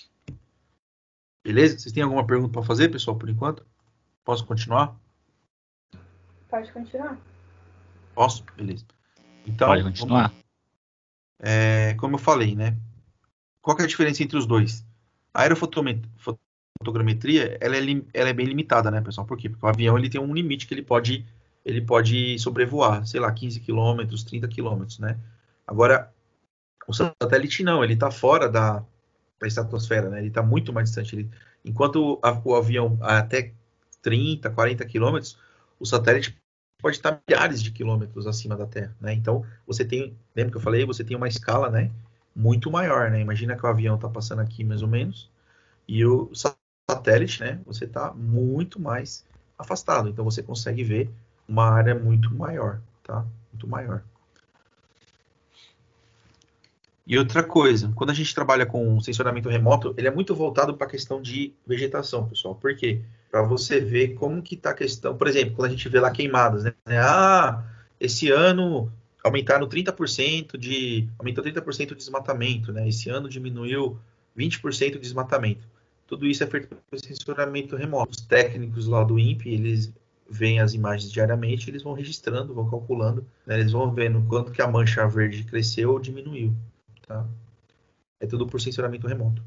Beleza? Vocês têm alguma pergunta para fazer, pessoal, por enquanto? Posso continuar? Pode continuar. Posso? Beleza. Então, Pode continuar. Como eu falei, né? Qual que é a diferença entre os dois? A aerofotogrametria, ela é bem limitada, né, pessoal? Por quê? Porque o avião ele tem um limite que ele pode sobrevoar, sei lá, 15 quilômetros, 30 quilômetros, né? Agora, o satélite não, ele está fora da estratosfera, né? Ele está muito mais distante. Enquanto o avião até 30, 40 quilômetros, o satélite pode estar milhares de quilômetros acima da Terra, né? Então, lembra que eu falei, você tem uma escala, né, muito maior, né? Imagina que o avião está passando aqui mais ou menos e o satélite, né, você está muito mais afastado, então você consegue ver uma área muito maior, tá? Muito maior. E outra coisa, quando a gente trabalha com sensoramento remoto, ele é muito voltado para a questão de vegetação, pessoal. Por quê? Para você ver como que está a questão. Por exemplo, quando a gente vê lá queimadas, né? Esse ano aumentou 30% de desmatamento, né? Esse ano diminuiu 20% de desmatamento. Tudo isso é feito por sensoramento remoto. Os técnicos lá do INPE, eles veem as imagens diariamente, eles vão registrando, vão calculando, né? Eles vão vendo quanto que a mancha verde cresceu ou diminuiu. Tá? É tudo por sensoramento remoto.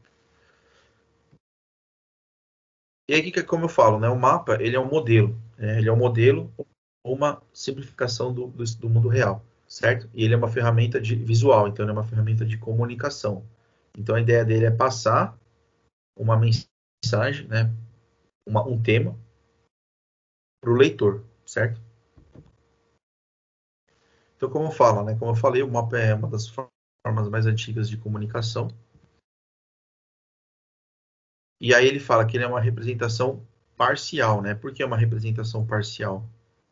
E aí, como eu falo, né? O mapa, ele é um modelo. Né? Ele é um modelo ou uma simplificação do mundo real, certo? E ele é uma ferramenta visual, então ele é uma ferramenta de comunicação. Então a ideia dele é passar uma mensagem, né? Um tema para o leitor, certo? Então, como eu falo, né? Como eu falei, o mapa é uma das formas mais antigas de comunicação. E aí ele fala que ele é uma representação parcial, né? Por que é uma representação parcial?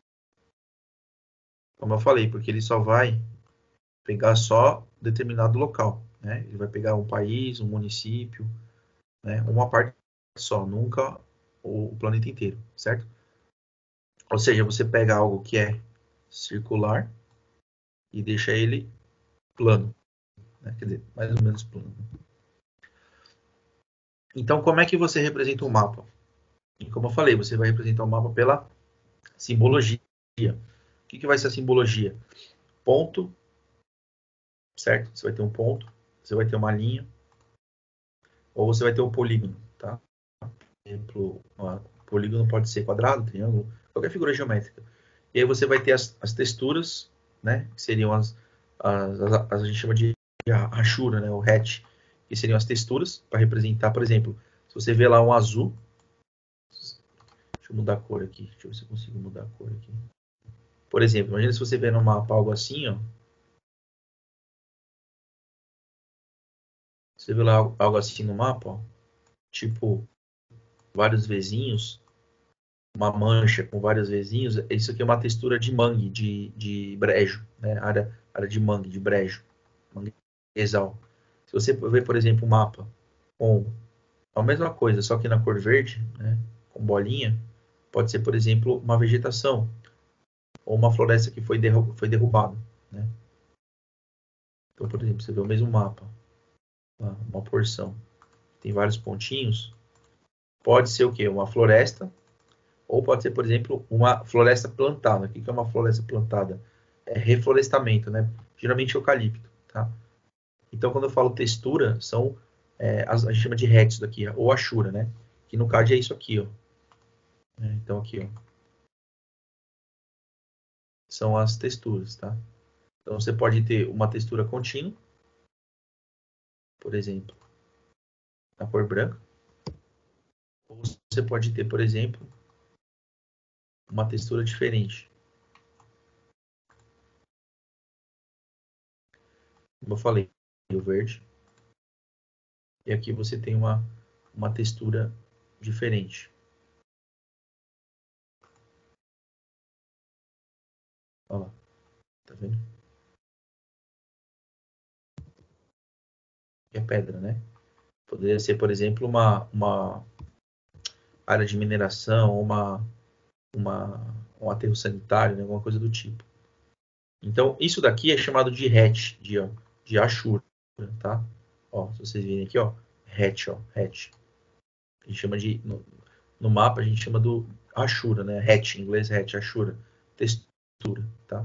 Como eu falei, porque ele só vai pegar só determinado local, né? Ele vai pegar um país, um município, né? Uma parte só, nunca o planeta inteiro, certo? Ou seja, você pega algo que é circular e deixa ele plano, né? Quer dizer, mais ou menos plano. Então, como é que você representa um mapa? E como eu falei, você vai representar o mapa pela simbologia. O que vai ser a simbologia? Ponto, certo? Você vai ter um ponto, você vai ter uma linha, ou você vai ter um polígono, tá? Por exemplo, polígono pode ser quadrado, triângulo, qualquer figura geométrica. E aí você vai ter as texturas, né? Que seriam a gente chama de rachura, né? O hatch, que seriam as texturas para representar, por exemplo, se você vê lá um azul, deixa eu mudar a cor aqui, deixa eu ver se eu consigo mudar a cor aqui. Por exemplo, imagina se você vê no mapa algo assim, ó. Você vê lá algo assim no mapa, ó, tipo vários vezinhos, uma mancha com vários vezinhos. Isso aqui é uma textura de mangue, de brejo, né? Área de mangue, de brejo, manguezal. Se você ver, por exemplo, um mapa com a mesma coisa, só que na cor verde, né? Com bolinha, pode ser, por exemplo, uma vegetação ou uma floresta que foi derrubada, né? Então, por exemplo, você vê o mesmo mapa, uma porção, tem vários pontinhos, pode ser o quê? Uma floresta, ou pode ser, por exemplo, uma floresta plantada. O que é uma floresta plantada? É reflorestamento, né? Geralmente eucalipto, tá? Então, quando eu falo textura, são a gente chama de hatch daqui, ou achura, né? Que no caso é isso aqui, ó. Então aqui, ó, são as texturas, tá? Então você pode ter uma textura contínua, por exemplo, na cor branca, ou você pode ter, por exemplo, uma textura diferente. Como eu falei, o verde. E aqui você tem uma textura diferente. Olha lá, tá vendo? Que é pedra, né? Poderia ser, por exemplo, uma área de mineração, um aterro sanitário, né? Alguma coisa do tipo. Então, isso daqui é chamado de hatch, de achura, tá? Ó, se vocês virem aqui, ó, hatch, ó, hatch. A gente chama de, no mapa, a gente chama do achura, né? Hatch, em inglês, hatch, achura. Textura, tá?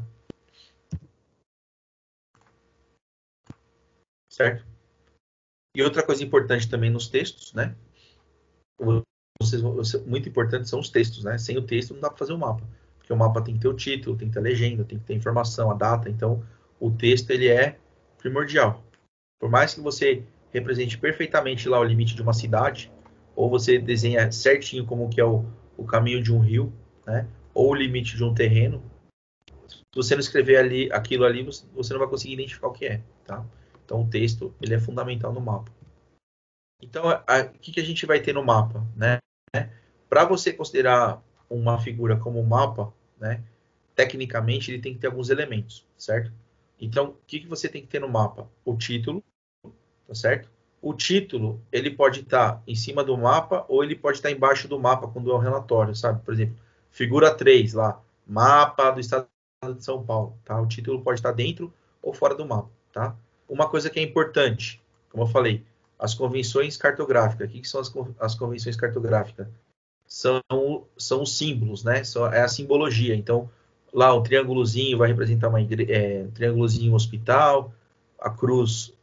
Certo? E outra coisa importante também nos textos, né? Muito importante são os textos, né? Sem o texto não dá para fazer o mapa. Porque o mapa tem que ter o título, tem que ter a legenda, tem que ter a informação, a data. Então, o texto, ele é primordial. Por mais que você represente perfeitamente lá o limite de uma cidade, ou você desenha certinho como que é o caminho de um rio, né? Ou o limite de um terreno, se você não escrever aquilo ali, você não vai conseguir identificar o que é, tá? Então, o texto, ele é fundamental no mapa. Então, o que a gente vai ter no mapa, né? Para você considerar uma figura como um mapa, né? Tecnicamente, ele tem que ter alguns elementos, certo? Então, o que você tem que ter no mapa? O título, tá certo? O título, ele pode estar em cima do mapa ou ele pode estar embaixo do mapa quando é um relatório, sabe? Por exemplo, figura 3 lá, mapa do estado de São Paulo, tá? O título pode estar dentro ou fora do mapa, tá? Uma coisa que é importante, como eu falei, as convenções cartográficas. O que são as convenções cartográficas? São os símbolos, né? É a simbologia. Então, lá o triângulozinho vai representar um triângulozinho um hospital, a cruz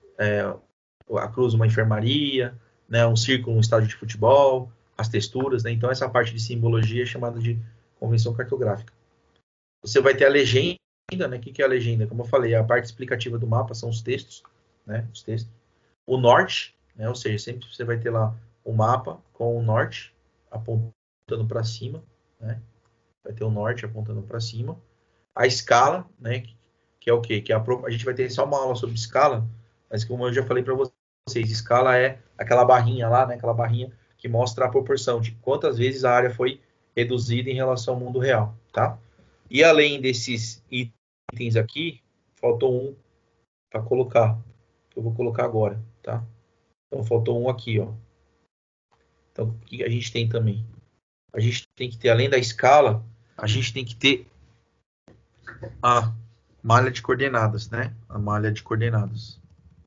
uma enfermaria, né? Um círculo um estádio de futebol, as texturas, né? Então essa parte de simbologia é chamada de convenção cartográfica. Você vai ter a legenda, né? O que é a legenda? Como eu falei, a parte explicativa do mapa são os textos, né? Os textos. O norte, né? Ou seja, sempre você vai ter lá o mapa com o norte apontando para cima, né? Vai ter o norte apontando para cima. A escala, né? Que é o quê? A gente vai ter só uma aula sobre escala, mas como eu já falei para vocês, escala é aquela barrinha lá, né? Aquela barrinha que mostra a proporção de quantas vezes a área foi reduzida em relação ao mundo real, tá? E além desses itens aqui, faltou um para colocar, que eu vou colocar agora, tá? Então faltou um aqui, ó. Então o que a gente tem também? A gente tem que ter, além da escala, a gente tem que ter malha de coordenadas, né? A malha de coordenadas.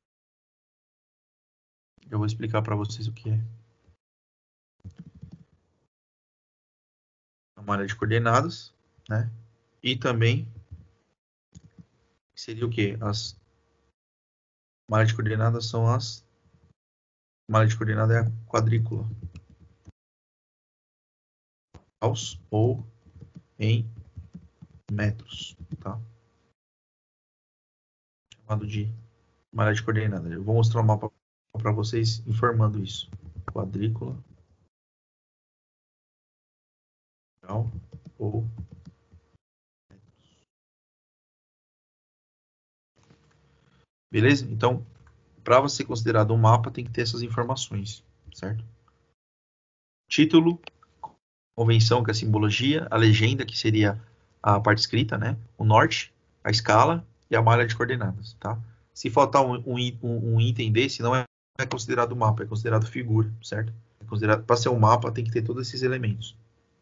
Eu vou explicar para vocês o que é. A malha de coordenadas, né? E também seria o quê? As malhas de coordenadas são as... Malha de coordenada é a quadrícula. Ou em metros, tá? Chamado de malha de coordenada. Eu vou mostrar um mapa para vocês informando isso. Quadrícula ou beleza? Então, para você considerado um mapa, tem que ter essas informações, certo? Título, convenção, que é a simbologia, a legenda, que seria a parte escrita, né? O norte, a escala e a malha de coordenadas, tá? Se faltar um item desse, não é considerado mapa, é considerado figura, certo? Para ser um mapa, tem que ter todos esses elementos.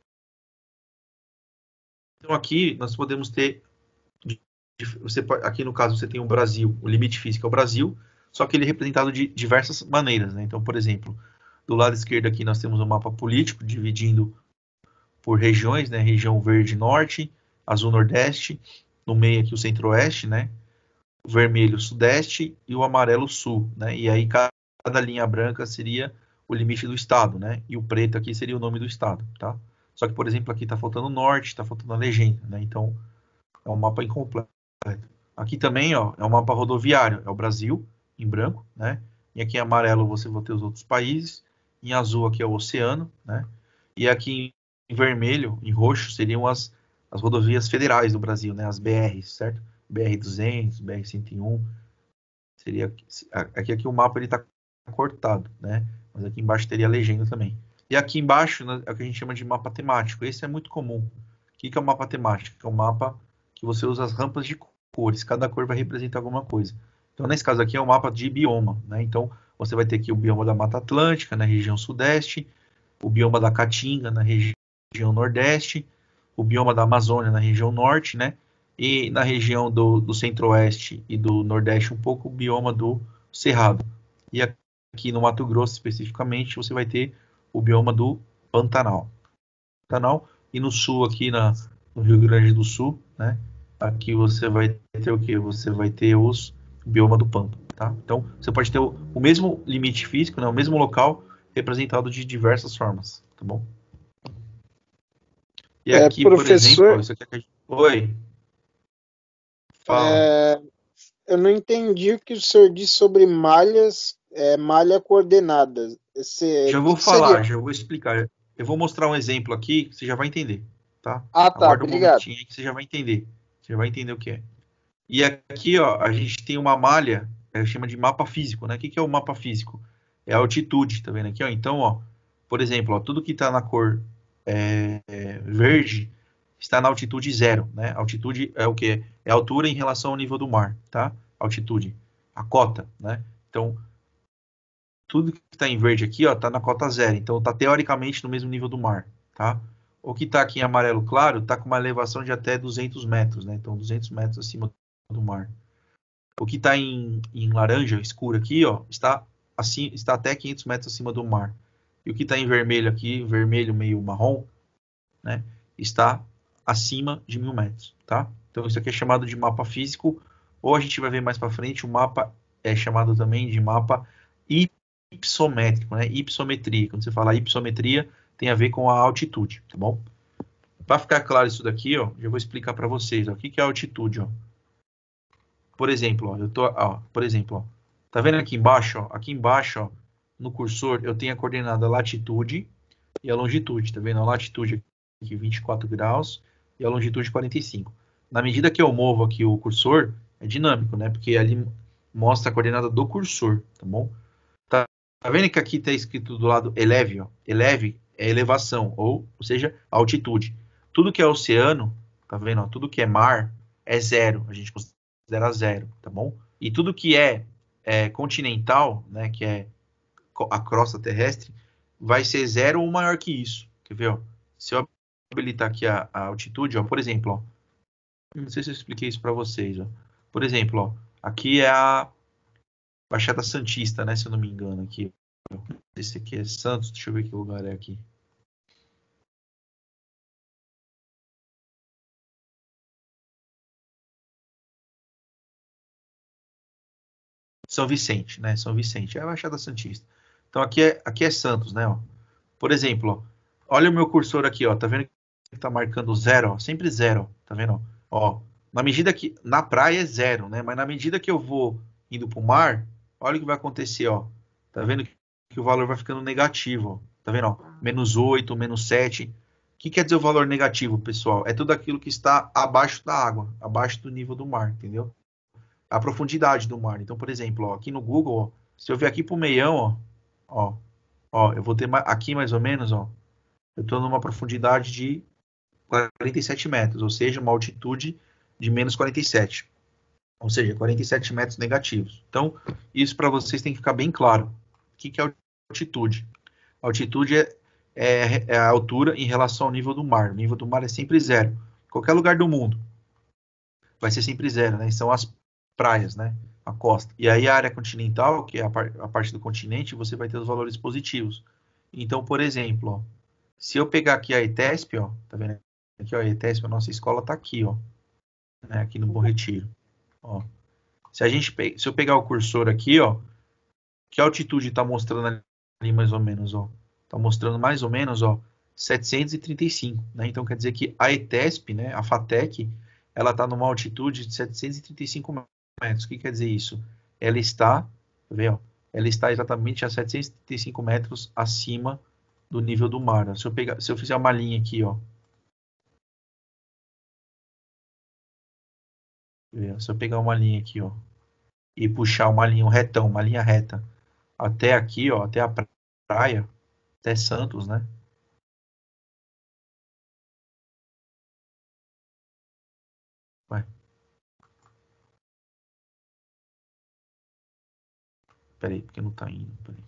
Então, aqui nós podemos ter... aqui no caso, você tem o Brasil, o limite físico é o Brasil, só que ele é representado de diversas maneiras, né? Então, por exemplo, do lado esquerdo aqui nós temos um mapa político, dividindo por regiões, né? Região verde norte, azul nordeste, no meio aqui o centro-oeste, né? O vermelho sudeste e o amarelo sul, né? E aí cada linha branca seria o limite do estado, né? E o preto aqui seria o nome do estado, tá? Só que, por exemplo, aqui está faltando o norte, está faltando a legenda, né? Então, é um mapa incompleto. Aqui também, ó, é um mapa rodoviário, é o Brasil, em branco, né? E aqui em amarelo você vai ter os outros países, em azul aqui é o oceano, né? E aqui em vermelho, em roxo, seriam as rodovias federais do Brasil, né? As BRs, certo? BR-200, BR-101, seria... Aqui o mapa ele está cortado, né? Mas aqui embaixo teria a legenda também. E aqui embaixo, né, é o que a gente chama de mapa temático. Esse é muito comum. O que é o mapa temático? É um mapa que você usa as rampas de cores. Cada cor vai representar alguma coisa. Então, nesse caso aqui, é um mapa de bioma, né? Então, você vai ter aqui o bioma da Mata Atlântica, na região sudeste, o bioma da Caatinga, na região nordeste, o bioma da Amazônia, na região norte, né? E na região do centro-oeste e do nordeste, um pouco o bioma do Cerrado. E aqui no Mato Grosso, especificamente, você vai ter o bioma do Pantanal. E no sul, aqui no Rio Grande do Sul, né? Aqui você vai ter o quê? Você vai ter o bioma do Pampa, tá? Então, você pode ter o mesmo limite físico, né? O mesmo local representado de diversas formas, tá bom? E aqui, por exemplo, ó, isso aqui é que a gente... Oi. Fala. Eu não entendi o que o senhor disse sobre malhas, malha coordenada. Já vou falar, já vou explicar. Eu vou mostrar um exemplo aqui que você já vai entender, tá? Ah, tá, Aguarda um obrigado. momentinho aí que você já vai entender. Você já vai entender o que é. E aqui, ó, a gente tem uma malha, chama de mapa físico, né? O que é o mapa físico? É a altitude, tá vendo aqui, ó? Então, ó, por exemplo, ó, tudo que está na cor verde está na altitude 0, né? Altitude é o quê? É a altura em relação ao nível do mar, tá? Altitude, a cota, né? Então, tudo que está em verde aqui, ó, está na cota 0. Então, está teoricamente no mesmo nível do mar, tá? O que está aqui em amarelo claro está com uma elevação de até 200 metros, né? Então, 200 metros acima do mar. O que está em laranja escuro aqui, ó, está até 500 metros acima do mar. E o que está em vermelho aqui, vermelho meio marrom, né, está acima de 1000 metros, tá? Então isso aqui é chamado de mapa físico, ou a gente vai ver mais para frente, o mapa é chamado também de mapa hipsométrico, né? Hipsometria. Quando você fala hipsometria, tem a ver com a altitude, tá bom? Para ficar claro isso daqui, ó, eu vou explicar para vocês, ó, o que é a altitude, ó. Por exemplo, ó, tá vendo aqui embaixo, ó? Aqui embaixo, ó, no cursor, eu tenho a coordenada latitude e a longitude, tá vendo? A latitude aqui 24 graus e a longitude 45. Na medida que eu movo aqui o cursor, é dinâmico, né? Porque ali mostra a coordenada do cursor, tá bom? Tá vendo que aqui tá escrito do lado eleve, ó? Eleve é elevação, ou seja, altitude. Tudo que é oceano, tá vendo? Ó? Tudo que é mar é 0, a gente considera 0, tá bom? E tudo que é continental, né, que é a crosta terrestre, vai ser 0 ou maior que isso. Quer ver? Ó? Se eu habilitar aqui a altitude, ó, por exemplo, ó, Não sei se eu expliquei isso para vocês, ó. Por exemplo, ó, aqui é a Baixada Santista, né? Se eu não me engano, aqui. Esse aqui é Santos, deixa eu ver que lugar é aqui. São Vicente, né? São Vicente, é a Baixada Santista. Então aqui é Santos, né? Ó. Por exemplo, ó, olha o meu cursor aqui, ó. Tá vendo que tá marcando zero? Ó? Sempre zero, tá vendo? Ó, na medida que na praia é zero, né? Mas na medida que eu vou indo pro mar, olha o que vai acontecer, ó. Tá vendo que o valor vai ficando negativo, ó. Tá vendo? Ó? -8, -7. O que quer dizer o valor negativo, pessoal? É tudo aquilo que está abaixo da água, abaixo do nível do mar, entendeu? A profundidade do mar. Então, por exemplo, ó, aqui no Google, ó, se eu ver aqui pro meião, ó, eu vou ter aqui mais ou menos, ó, eu estou numa profundidade de 47 metros, ou seja, uma altitude de -47, ou seja, 47 metros negativos. Então, isso para vocês tem que ficar bem claro. O que é altitude? A altitude é a altura em relação ao nível do mar. O nível do mar é sempre zero. Qualquer lugar do mundo vai ser sempre zero, né? São as praias, né? A costa. E aí a área continental, que é a parte do continente, você vai ter os valores positivos. Então, por exemplo, ó, se eu pegar aqui a ETESP, ó, tá vendo? Aqui, ó, a ETESP, a nossa escola tá aqui, ó, né? Aqui no Bom Retiro. Ó. Se eu pegar o cursor aqui, ó, que altitude está mostrando ali mais ou menos, ó? Está mostrando mais ou menos, ó, 735, né? Então quer dizer que a ETESP, né, a FATEC, ela está numa altitude de 735 metros. O que quer dizer isso? Ela está, vê, ó, ela está exatamente a 735 metros acima do nível do mar. Ó. Se eu fizer uma linha aqui, ó, se eu pegar uma linha aqui, ó, e puxar uma linha, um retão, uma linha reta, até aqui, ó, até a praia, até Santos, né? Vai. Peraí, porque não tá indo. Peraí.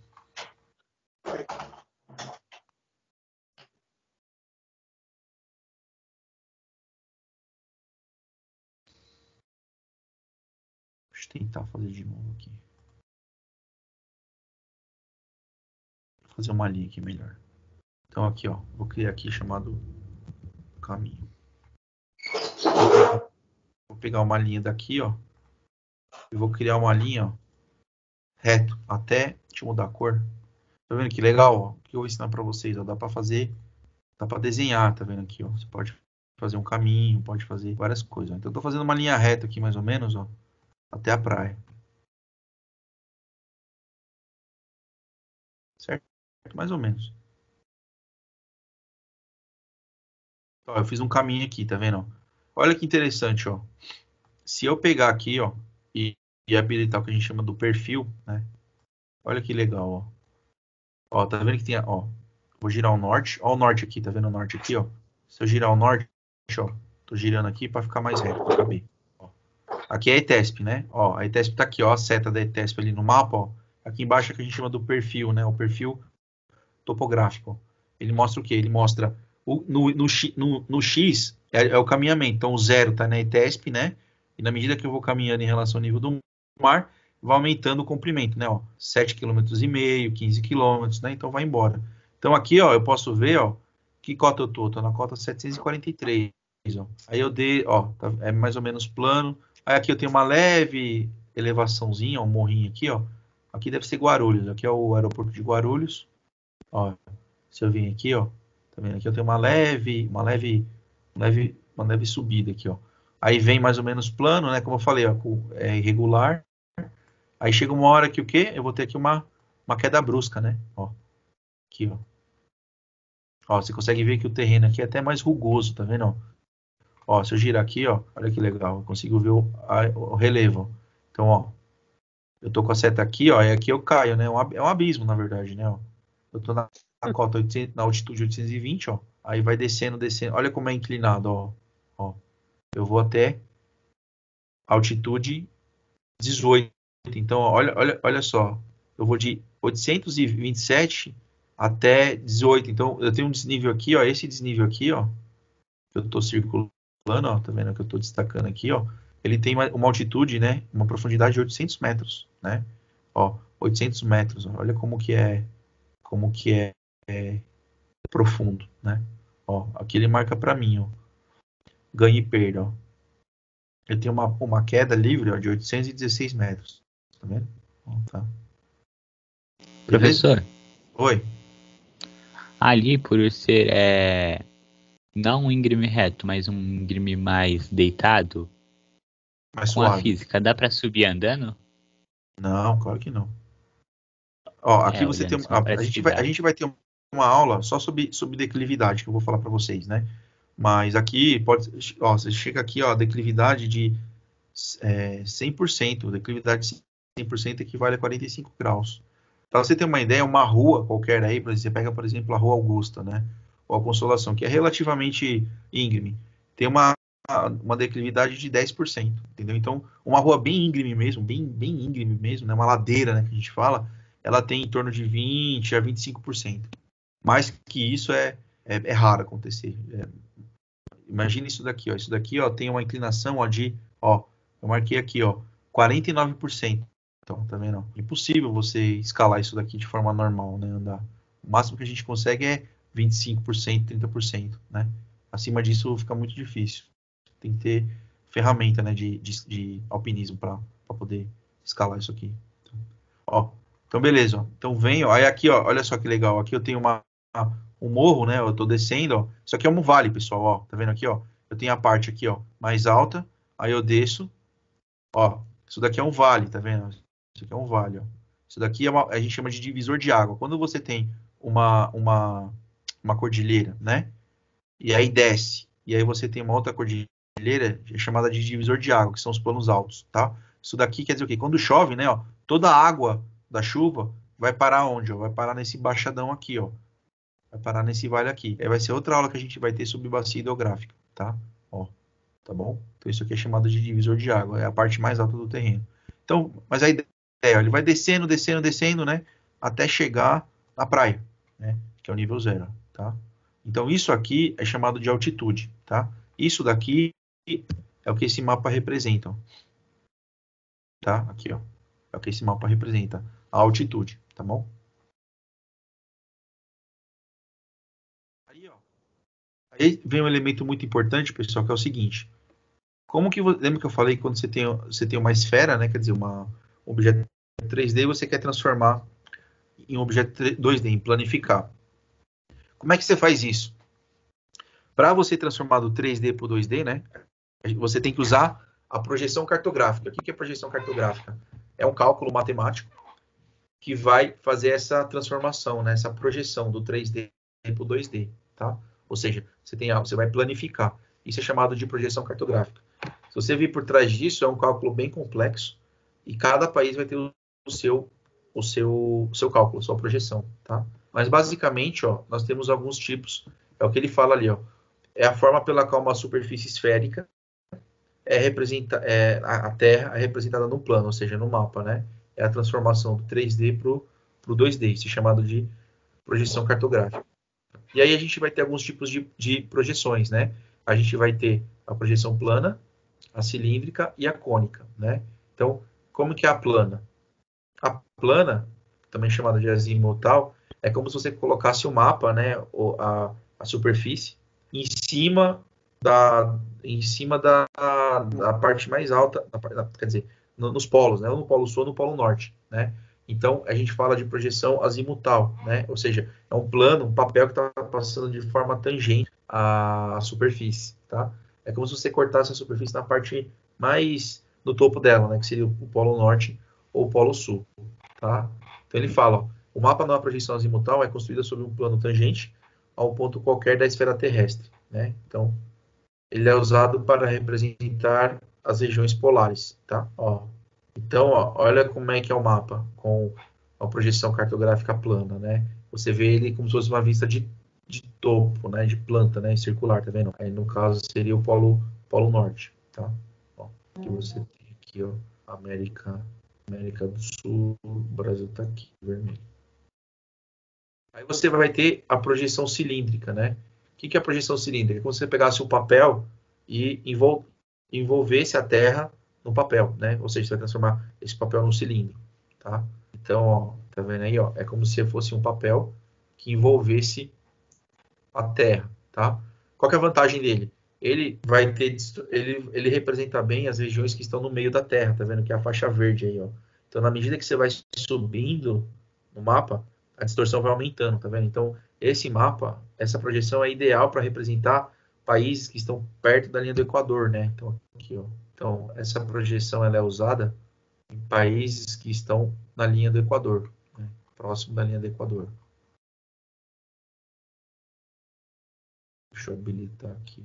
Deixa eu tentar fazer de novo aqui. Vou fazer uma linha aqui melhor. Então aqui, ó, vou criar aqui chamado caminho. Vou pegar uma linha daqui, ó, e vou criar uma linha, ó, reto até, deixa eu mudar a cor. Tá vendo que legal, ó? O que eu vou ensinar para vocês, ó, dá para fazer, dá para desenhar, tá vendo aqui, ó? Você pode fazer um caminho, pode fazer várias coisas. Ó. Então eu tô fazendo uma linha reta aqui mais ou menos, ó, até a praia. Certo? Mais ou menos. Ó, eu fiz um caminho aqui, tá vendo? Olha que interessante, ó. Se eu pegar aqui, ó, e habilitar o que a gente chama do perfil, né? Olha que legal, ó. Ó, tá vendo que tem, ó. Vou girar o norte. Ó o norte aqui, tá vendo o norte aqui, ó? Se eu girar o norte, ó, tô girando aqui para ficar mais reto, para caber. Ó. Aqui é a ETESP, né? Ó, a ETESP tá aqui, ó, a seta da ETESP ali no mapa, ó. Aqui embaixo é o que a gente chama do perfil, né? O perfil topográfico. Ele mostra o quê? Ele mostra no X é o caminhamento. Então o zero tá na ETESP, né? E na medida que eu vou caminhando em relação ao nível do mar, vai aumentando o comprimento, né? Ó, 7,5 km, 15 km, né? Então vai embora. Então aqui, ó, eu posso ver, ó, que cota eu tô? Tô na cota 743, ó. Aí eu dei, ó, tá, é mais ou menos plano. Aí aqui eu tenho uma leve elevaçãozinha, um morrinho aqui, ó. Aqui deve ser Guarulhos. Aqui é o aeroporto de Guarulhos. Ó, se eu vir aqui, ó, tá vendo? Aqui eu tenho uma leve subida aqui, ó. Aí vem mais ou menos plano, né? Como eu falei, ó, é irregular. Aí chega uma hora que o quê? Eu vou ter aqui uma queda brusca, né? Ó, aqui, ó. Ó, você consegue ver que o terreno aqui é até mais rugoso, tá vendo? Ó, se eu girar aqui, ó, olha que legal, eu consigo ver o relevo. Então, ó, eu tô com a seta aqui, ó, e aqui eu caio, né? É um abismo, na verdade, né? Ó. Eu tô na cota 800, na altitude 820, ó. Aí vai descendo, descendo. Olha como é inclinado, ó. Ó. Eu vou até altitude 18. Então, ó, olha só. Eu vou de 827 até 18. Então, eu tenho um desnível aqui, ó. Esse desnível aqui, ó. Que eu tô circulando plano, ó, tá vendo que eu estou destacando aqui, ó, ele tem uma altitude, né, uma profundidade de 800 metros, né, ó, 800 metros, ó, olha como que é profundo, né, ó, aqui ele marca para mim, ó, ganho e perda, ó, ele tem uma queda livre, ó, de 816 metros, tá vendo? Ó, tá. Beleza? Professor, Oi. ali por ser não um íngreme reto, mas um íngreme mais deitado, Mais com a suave. física, dá pra subir andando? Não, claro que não. Ó, aqui você tem Olhando só pra a estudar. gente vai ter uma aula só sobre declividade que eu vou falar para vocês, né? Mas aqui pode, ó, você chega aqui, ó, declividade de 100%, declividade de 100% equivale a 45 graus. Para você ter uma ideia, uma rua qualquer aí, por exemplo, você pega, por exemplo, a Rua Augusta, né? Ou a Consolação, que é relativamente íngreme, tem uma declividade de 10%, entendeu? Então, uma rua bem íngreme mesmo, bem íngreme mesmo, né? Uma ladeira, né, que a gente fala, ela tem em torno de 20 a 25%. Mais que isso é raro acontecer. Imagina isso daqui, ó. Isso daqui, ó, tem uma inclinação, ó, ó, eu marquei aqui, ó, 49%. Então, tá vendo? Impossível você escalar isso daqui de forma normal, né, andar. O máximo que a gente consegue é 25%, 30%, né? Acima disso fica muito difícil. Tem que ter ferramenta, né, de alpinismo para poder escalar isso aqui. Ó, então beleza, ó. Então vem, ó, aí aqui, ó, olha só que legal. Aqui eu tenho um morro, né? Eu tô descendo, ó. Isso aqui é um vale, pessoal, ó. Tá vendo aqui, ó? Eu tenho a parte aqui, ó, mais alta. Aí eu desço, ó. Isso daqui é um vale, tá vendo? Isso aqui é um vale, ó. Isso daqui a gente chama de divisor de água. Quando você tem uma cordilheira, né? E aí desce, e aí você tem uma outra cordilheira chamada de divisor de água, que são os planos altos, tá? Isso daqui quer dizer o quê? Quando chove, né, ó, toda a água da chuva vai parar onde, ó? Vai parar nesse baixadão aqui, ó. Vai parar nesse vale aqui. Aí vai ser outra aula que a gente vai ter sobre bacia hidrográfica, tá? Ó, tá bom? Então isso aqui é chamado de divisor de água, é a parte mais alta do terreno. Então, mas a ideia é, ó, ele vai descendo, né, até chegar na praia, né, que é o nível zero, tá? Então isso aqui é chamado de altitude, tá? Isso daqui é o que esse mapa representa, ó. Tá? Aqui, ó. É o que esse mapa representa, a altitude, tá bom? Aí, ó. Aí vem um elemento muito importante, pessoal, que é o seguinte. Como que lembra que eu falei que quando você tem uma esfera, né, quer dizer, um objeto 3D, você quer transformar em um objeto 2D, em planificar. Como é que você faz isso? Para você transformar do 3D para o 2D, né, você tem que usar a projeção cartográfica. O que é projeção cartográfica? É um cálculo matemático que vai fazer essa transformação, né, essa projeção do 3D para o 2D, tá? Ou seja, você vai planificar. Isso é chamado de projeção cartográfica. Se você vir por trás disso, é um cálculo bem complexo e cada país vai ter o seu cálculo, a sua projeção, tá? Mas basicamente, ó, nós temos alguns tipos. É o que ele fala ali, ó. É a forma pela qual uma superfície esférica a Terra é representada no plano, ou seja, no mapa, né? É a transformação do 3D para o 2D, isso é chamado de projeção cartográfica. E aí a gente vai ter alguns tipos de projeções, né? A gente vai ter a projeção plana, a cilíndrica e a cônica, né? Então, como que é a plana? A plana, também chamada de azimutal, é como se você colocasse o mapa, né, a superfície, em cima da parte mais alta, quer dizer, nos polos, né, ou no polo sul ou no polo norte, né? Então, a gente fala de projeção azimutal, né? Ou seja, é um plano, um papel que está passando de forma tangente à superfície, tá? É como se você cortasse a superfície na parte mais do topo dela, né? Que seria o polo norte ou o polo sul, tá? Então, ele fala, ó, o mapa numa projeção azimutal é construído sobre um plano tangente a um ponto qualquer da esfera terrestre, né? Então, ele é usado para representar as regiões polares, tá? Ó, então, ó, olha como é que é o mapa com a projeção cartográfica plana, né? Você vê ele como se fosse uma vista de topo, né? De planta, né? Circular, tá vendo? Aí, no caso, seria o polo norte, tá? Ó, aqui você tem aqui, ó, América do Sul, o Brasil tá aqui, vermelho. Aí você vai ter a projeção cilíndrica, né? O que é a projeção cilíndrica? É como se você pegasse um papel e envolvesse a Terra no papel, né? Ou seja, você vai transformar esse papel num cilindro, tá? Então, ó, tá vendo aí, ó? É como se fosse um papel que envolvesse a Terra, tá? Qual que é a vantagem dele? Ele vai ter, ele representa bem as regiões que estão no meio da Terra, tá vendo? Que é a faixa verde aí, ó. Então, na medida que você vai subindo no mapa, a distorção vai aumentando, tá vendo? Então, esse mapa, essa projeção é ideal para representar países que estão perto da linha do Equador, né? Então, aqui, ó. Então, essa projeção ela é usada em países que estão na linha do Equador, né? Próximo da linha do Equador. Deixa eu habilitar aqui.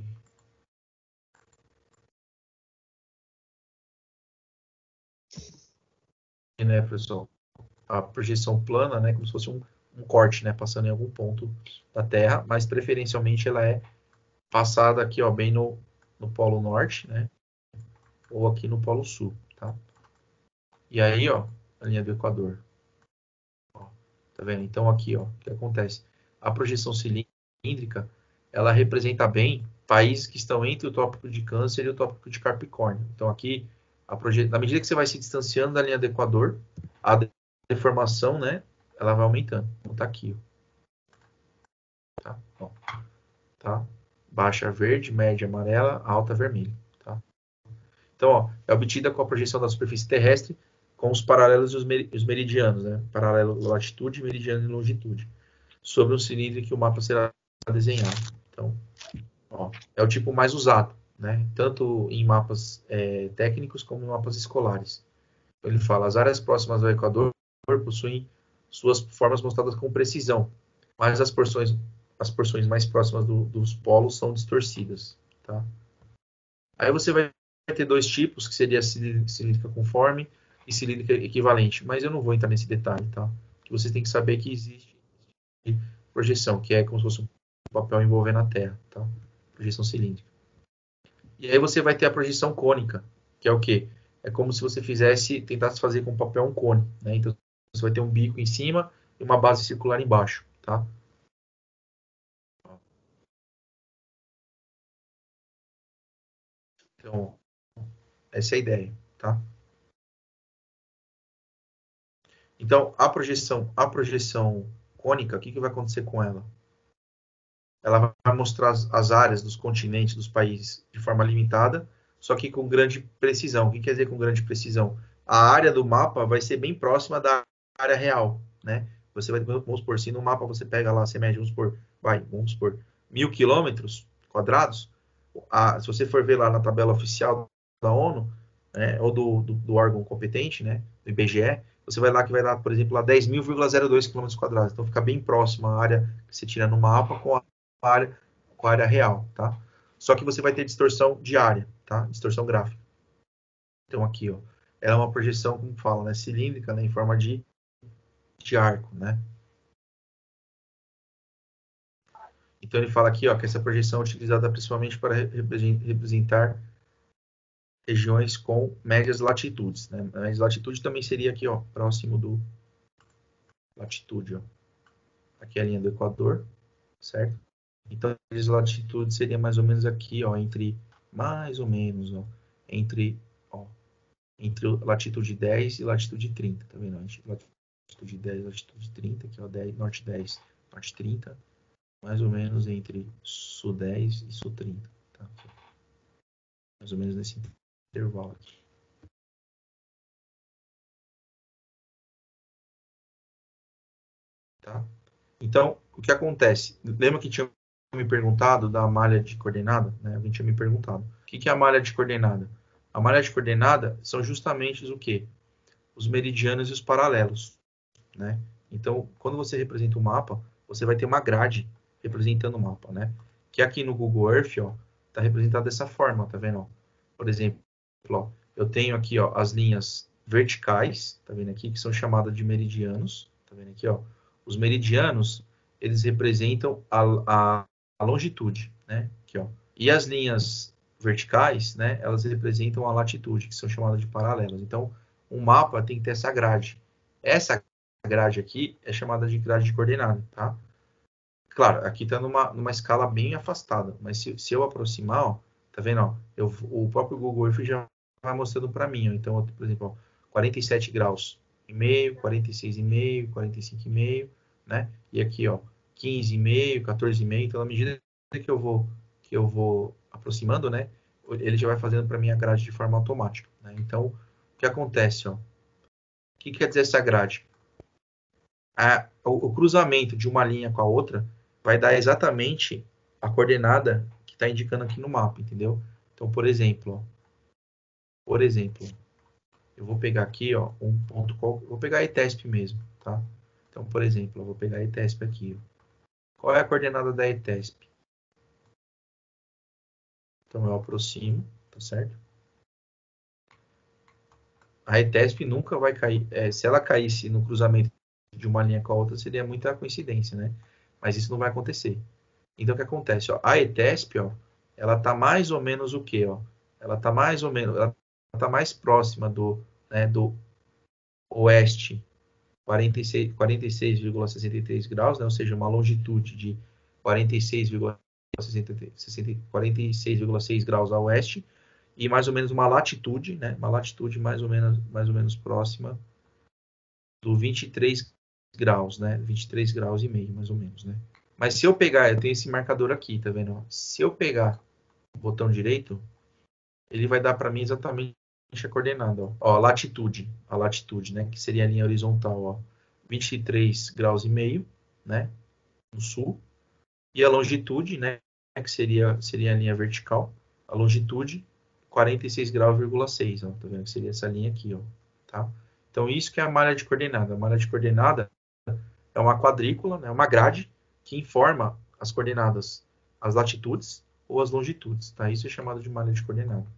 E, né, pessoal? A projeção plana, né, como se fosse um corte, né, passando em algum ponto da Terra, mas preferencialmente ela é passada aqui, ó, bem no Polo Norte, né, ou aqui no Polo Sul, tá? E aí, ó, a linha do Equador. Ó, tá vendo? Então aqui, ó, o que acontece? A projeção cilíndrica, ela representa bem países que estão entre o tópico de Câncer e o tópico de Capricórnio. Então aqui, na medida que você vai se distanciando da linha do Equador, a deformação, né, ela vai aumentando. Então tá aqui, ó. Tá? Ó, tá? Baixa verde, média amarela, alta vermelha, tá? Então, ó, é obtida com a projeção da superfície terrestre com os paralelos e os meridianos, né? Paralelo latitude, meridiano e longitude, sobre um cilindro que o mapa será desenhado. Então, ó, é o tipo mais usado, né? Tanto em mapas técnicos como em mapas escolares. Ele fala, as áreas próximas ao Equador possuem suas formas mostradas com precisão, mas as porções mais próximas dos polos são distorcidas, tá? Aí você vai ter dois tipos, que seria cilíndrica conforme e cilíndrica equivalente, mas eu não vou entrar nesse detalhe, tá? Que vocês têm que saber que existe projeção, que é como se fosse um papel envolvendo a Terra, tá? Projeção cilíndrica. E aí você vai ter a projeção cônica, que é o quê? É como se você tentasse fazer com papel um cone, né? Então você vai ter um bico em cima e uma base circular embaixo, tá? Então, essa é a ideia, tá? Então, a projeção cônica, o que vai acontecer com ela? Ela vai mostrar as áreas dos continentes dos países de forma limitada, só que com grande precisão. O que quer dizer com grande precisão? A área do mapa vai ser bem próxima da área real, né? Você vai, vamos supor, se no mapa você pega lá, você mede, vamos supor, 1.000 quilômetros quadrados, se você for ver lá na tabela oficial da ONU, né, ou do órgão competente, né, do IBGE, você vai lá que vai dar, por exemplo, lá 10.000,02 quilômetros quadrados. Então fica bem próximo a área que você tira no mapa com a área real, tá? Só que você vai ter distorção de área, tá? Distorção gráfica. Então aqui, ó, ela é uma projeção, como fala, né, cilíndrica, né, em forma de arco, né? Então ele fala aqui, ó, que essa projeção é utilizada principalmente para representar regiões com médias latitudes, né? Médias latitude também seria aqui, ó, próximo do latitude, ó. Aqui é a linha do Equador, certo? Então, a latitude seria mais ou menos aqui, ó, mais ou menos, ó, entre latitude 10 e latitude 30, tá vendo? Latitude 10 e latitude 30, aqui, ó, norte 10, norte 30, mais ou menos entre sul 10 e sul 30, tá? Mais ou menos nesse intervalo aqui. Tá? Então, o que acontece? Lembra que tinha me perguntado da malha de coordenada? Né? Alguém tinha me perguntado. O que é a malha de coordenada? A malha de coordenada são justamente o quê? Os meridianos e os paralelos. Né? Então, quando você representa um mapa, você vai ter uma grade representando o mapa. Né? Que aqui no Google Earth está representado dessa forma, tá vendo? Ó? Por exemplo, ó, eu tenho aqui ó, as linhas verticais, tá vendo aqui, que são chamadas de meridianos. Tá vendo aqui, ó? Os meridianos, eles representam a longitude, né? Aqui, ó. E as linhas verticais, né? Elas representam a latitude, que são chamadas de paralelas. Então, um mapa tem que ter essa grade. Essa grade aqui é chamada de grade de coordenada, tá? Claro, aqui está numa escala bem afastada, mas se eu aproximar, ó, Tá vendo? Ó, o próprio Google Earth já vai mostrando para mim. Ó. Então, por exemplo, ó, 47 graus e meio, 46,5, 45,5, né? E aqui, ó, 15,5, 14,5. Então, à medida que eu vou aproximando, né? Ele já vai fazendo para mim a grade de forma automática. Né? Então, o que acontece? Ó? O que quer dizer essa grade? O cruzamento de uma linha com a outra vai dar exatamente a coordenada que está indicando aqui no mapa, entendeu? Então, por exemplo, eu vou pegar aqui, ó, um ponto vou pegar a ETESP mesmo, tá? Então, por exemplo, eu vou pegar a ETESP aqui. Ó. Qual é a coordenada da ETESP? Então, eu aproximo, tá certo? A ETESP nunca vai cair. Se ela caísse no cruzamento de uma linha com a outra, seria muita coincidência, né? Mas isso não vai acontecer. Então, o que acontece? Ó, a ETESP, ó, ela tá mais ou menos o quê? Ó? Ela tá mais ou menos, ela tá mais próxima do oeste, 46,63 graus, né? Ou seja, uma longitude de 46,6 graus a oeste, e mais ou menos uma latitude, né? Uma latitude mais ou menos próxima do 23 graus, né? 23 graus e meio, mais ou menos, né? Mas se eu pegar, eu tenho esse marcador aqui, tá vendo? Se eu pegar o botão direito, ele vai dar para mim exatamente a coordenada, ó. A latitude, né? Que seria a linha horizontal, ó. 23 graus e meio, né? No sul. E a longitude, né? Que seria a linha vertical. A longitude, 46 graus,6, ó. Tá vendo? Que seria essa linha aqui, ó. Tá? Então, isso que é a malha de coordenada. A malha de coordenada é uma quadrícula, né? Uma grade que informa as coordenadas, as latitudes ou as longitudes, tá? Isso é chamado de malha de coordenada.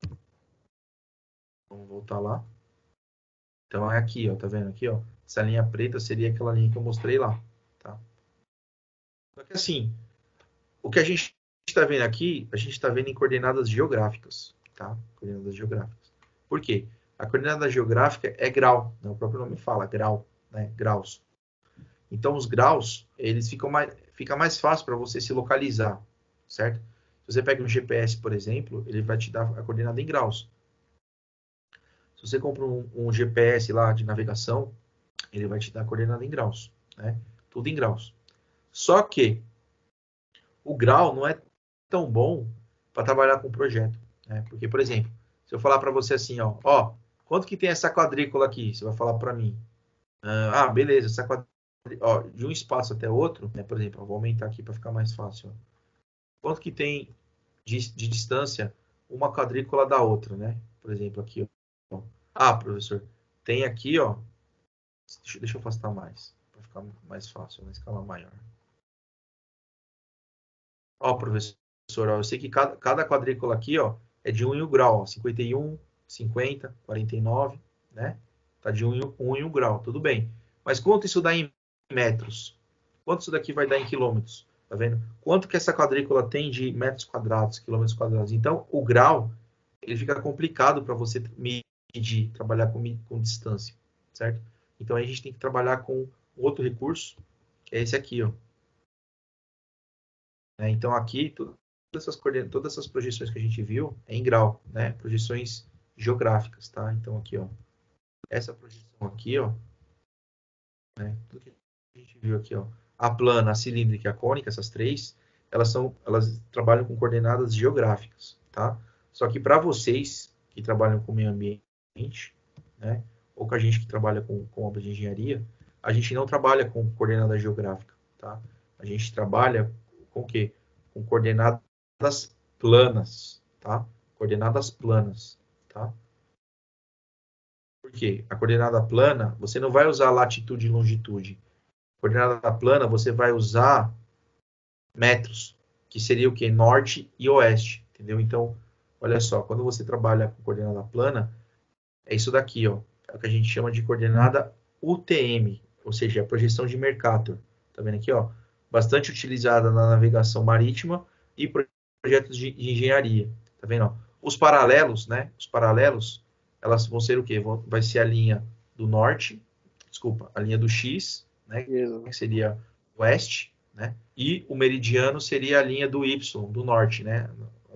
Vamos voltar lá. Então é aqui, ó, tá vendo aqui, ó? Essa linha preta seria aquela linha que eu mostrei lá, tá? Só que assim, o que a gente está vendo aqui, a gente está vendo em coordenadas geográficas, tá? Coordenadas geográficas. Por quê? A coordenada geográfica é grau, né? O próprio nome fala, grau, né? Graus. Então, os graus, eles fica mais fácil para você se localizar, certo? Se você pega um GPS, por exemplo, ele vai te dar a coordenada em graus. Se você compra um GPS lá de navegação, ele vai te dar a coordenada em graus, né? Tudo em graus. Só que o grau não é tão bom para trabalhar com projeto, né? Porque, por exemplo, se eu falar para você assim, ó, quanto que tem essa quadrícula aqui? Você vai falar para mim. Beleza, essa quadrícula, ó, de um espaço até outro, né? Por exemplo, eu vou aumentar aqui para ficar mais fácil. Ó. Quanto que tem de distância uma quadrícula da outra, né? Por exemplo, aqui, ó. Professor, tem aqui, ó. Deixa eu afastar mais, para ficar mais fácil, na escala maior. Ó, professor, ó, eu sei que cada quadrícula aqui, ó, é de 1 em 1 grau, ó, 51, 50, 49, né? Tá de 1 em 1 grau, tudo bem. Mas quanto isso dá em metros? Quanto isso daqui vai dar em quilômetros? Tá vendo? Quanto que essa quadrícula tem de metros quadrados, quilômetros quadrados? Então, o grau, ele fica complicado para você medir, trabalhar com distância, certo? Então, aí a gente tem que trabalhar com outro recurso, que é esse aqui, ó. Então, aqui, todas essas projeções que a gente viu é em grau, né? Projeções geográficas, tá? Então, aqui, ó. Essa projeção aqui, ó. Né? Tudo que a gente viu aqui, ó. A plana, a cilíndrica e a cônica, essas três, elas trabalham com coordenadas geográficas, tá? Só que para vocês que trabalham com meio ambiente, né? Ou com a gente que trabalha com obras de engenharia, a gente não trabalha com coordenada geográfica, tá? A gente trabalha com o quê? Com coordenadas planas, tá? Coordenadas planas, tá? Por quê? A coordenada plana, você não vai usar latitude e longitude. Coordenada plana, você vai usar metros, que seria o quê? Norte e oeste, entendeu? Então, olha só, quando você trabalha com coordenada plana, é isso daqui, ó. É o que a gente chama de coordenada UTM, ou seja, a projeção de Mercator. Tá vendo aqui, ó? Bastante utilizada na navegação marítima e projetos de engenharia. Tá vendo, ó? Os paralelos, né? Os paralelos, elas vão ser o quê? Vai ser a linha do norte, a linha do X, né? Que seria oeste, né? E o meridiano seria a linha do Y, do norte, né?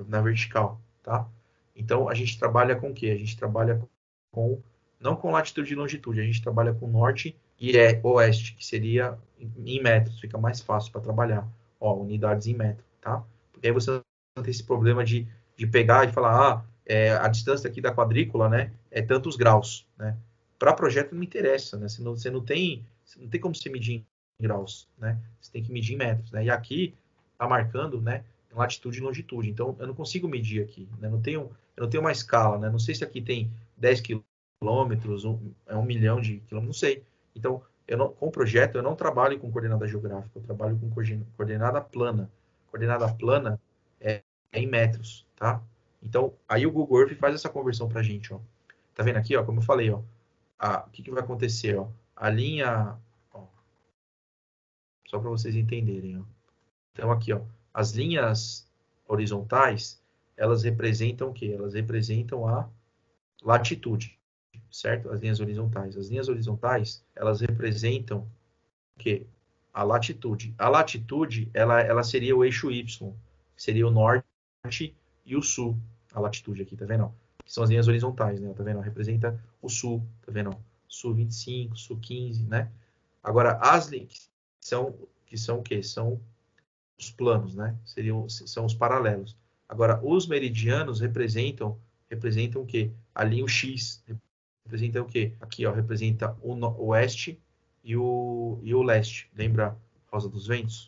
na vertical, tá? Então, a gente trabalha com o quê? A gente trabalha não com latitude e longitude, a gente trabalha com norte e oeste, que seria em metros, fica mais fácil para trabalhar. Ó, unidades em metro, tá? Porque aí você não tem esse problema de pegar e falar, a distância aqui da quadrícula, né, é tantos graus, né? Para projeto não interessa, né? Você não tem como você medir em graus, né? Você tem que medir em metros, né? E aqui tá marcando, né, latitude e longitude. Então, eu não consigo medir aqui, né? Eu não tenho uma escala, né? Não sei se aqui tem 10 quilômetros, 1 milhão de quilômetros, não sei. Então, com o projeto, eu não trabalho com coordenada geográfica, eu trabalho com coordenada plana. Coordenada plana é em metros, tá? Então, aí o Google Earth faz essa conversão pra gente, ó. Tá vendo aqui, ó, como eu falei, ó. O que vai acontecer, ó? A linha, ó, só para vocês entenderem, ó. Então, aqui, ó, as linhas horizontais, elas representam o quê? Elas representam a latitude, certo? As linhas horizontais. As linhas horizontais, elas representam o quê? A latitude. A latitude, ela seria o eixo Y, seria o norte e o sul. A latitude aqui, tá vendo? Que são as linhas horizontais, né? Tá vendo? Representa o sul, tá vendo? Sul 25, sul 15, né? Agora, as linhas que são o quê? São os planos, né? São os paralelos. Agora, os meridianos representam o quê? A linha X representa o quê? Aqui, ó, representa o oeste e o leste. Lembra Rosa dos Ventos?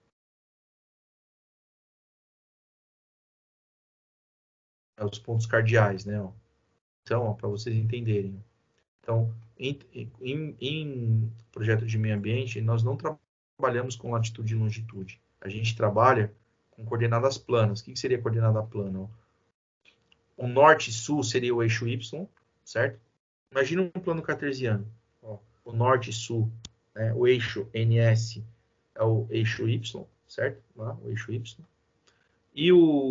É os pontos cardeais, né? Ó. Então, para vocês entenderem. Então, em projeto de meio ambiente, nós não trabalhamos com latitude e longitude. A gente trabalha com coordenadas planas. O que seria coordenada plana? O norte e sul seria o eixo Y, certo? Imagina um plano cartesiano. Ó, o norte e sul, né? O eixo NS é o eixo Y, certo? Lá, o eixo Y. E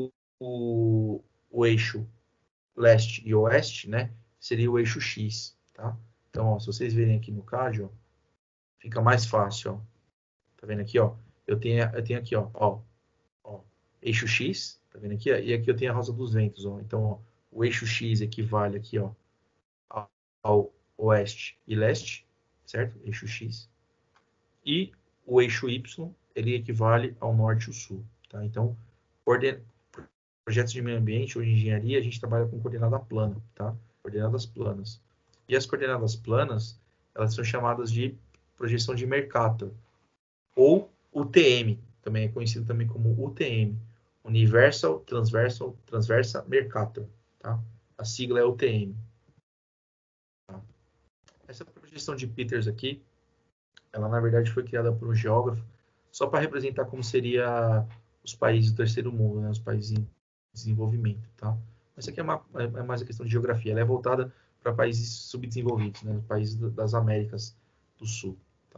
o eixo leste e oeste, né? Seria o eixo X, tá? Então, ó, se vocês verem aqui no CAD, ó, fica mais fácil, ó. Tá vendo aqui, ó? Eu tenho aqui, ó, eixo X, tá vendo aqui? E aqui eu tenho a Rosa dos Ventos, ó. Então, ó, o eixo X equivale aqui, ó, ao oeste e leste, certo? Eixo X. E o eixo Y, ele equivale ao norte e ao sul, tá? Então, projetos de meio ambiente ou de engenharia, a gente trabalha com coordenada plana, tá? Coordenadas planas. E as coordenadas planas, elas são chamadas de projeção de Mercator, ou UTM, também é conhecido também como UTM, Universal Transversa Mercator, tá? A sigla é UTM. Tá? Essa projeção de Peters aqui, ela na verdade foi criada por um geógrafo, só para representar como seria os países do terceiro mundo, né? Os países em desenvolvimento, tá? Isso aqui é mais a questão de geografia, ela é voltada para países subdesenvolvidos, né? Países das Américas do Sul, tá?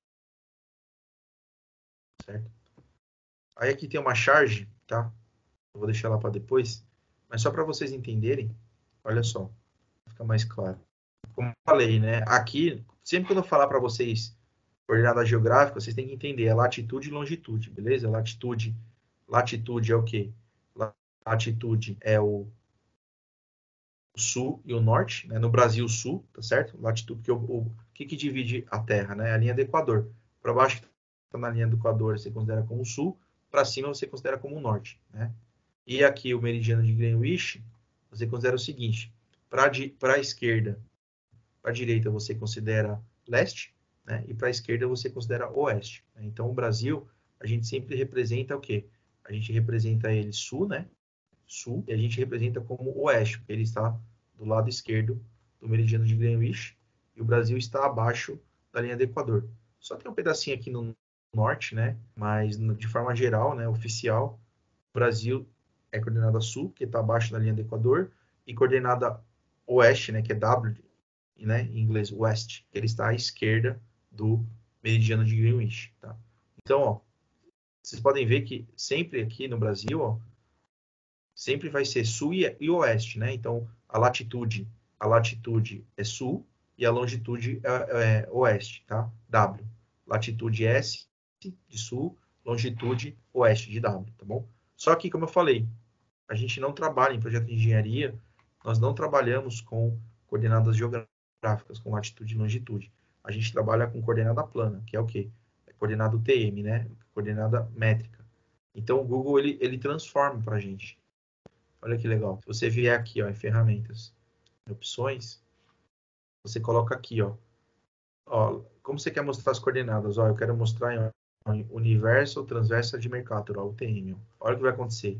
Certo? Aí aqui tem uma charge, tá? Eu vou deixar lá para depois, mas só para vocês entenderem, olha só, fica mais claro. Como eu falei, né? Aqui, sempre que eu falar para vocês coordenada geográfica, vocês têm que entender é latitude e longitude, beleza? Latitude é o quê? Latitude é o sul e o norte, né? No Brasil, o sul, tá certo? Latitude, porque o que divide a Terra, né? A linha do Equador. Para baixo, que está na linha do Equador, você considera como sul, para cima, você considera como norte, né? E aqui, o meridiano de Greenwich, você considera o seguinte: para a esquerda, para a direita, você considera leste, né? E para a esquerda, você considera oeste. Né? Então, o Brasil, a gente sempre representa o quê? A gente representa ele sul, né? Sul, e a gente representa como oeste, porque ele está do lado esquerdo do meridiano de Greenwich, e o Brasil está abaixo da linha do Equador. Só tem um pedacinho aqui no norte, né? Mas de forma geral, né, oficial, o Brasil é coordenada sul, que está abaixo da linha do Equador, e coordenada oeste, né, que é W, né, em inglês west, que ele está à esquerda do meridiano de Greenwich, tá? Então, ó, vocês podem ver que sempre aqui no Brasil, ó, sempre vai ser sul e oeste, né? Então, a latitude é sul e a longitude é oeste, tá? W. Latitude S de sul, longitude oeste de W, tá bom? Só que, como eu falei, a gente não trabalha em projeto de engenharia, nós não trabalhamos com coordenadas geográficas, com latitude e longitude. A gente trabalha com coordenada plana, que é o quê? É coordenada UTM, né? Coordenada métrica. Então, o Google, ele transforma para a gente. Olha que legal. Se você vier aqui, ó, em ferramentas, em opções, você coloca aqui, ó, como você quer mostrar as coordenadas? Ó, eu quero mostrar em universo transversa de Mercator, ó, UTM. Olha o que vai acontecer.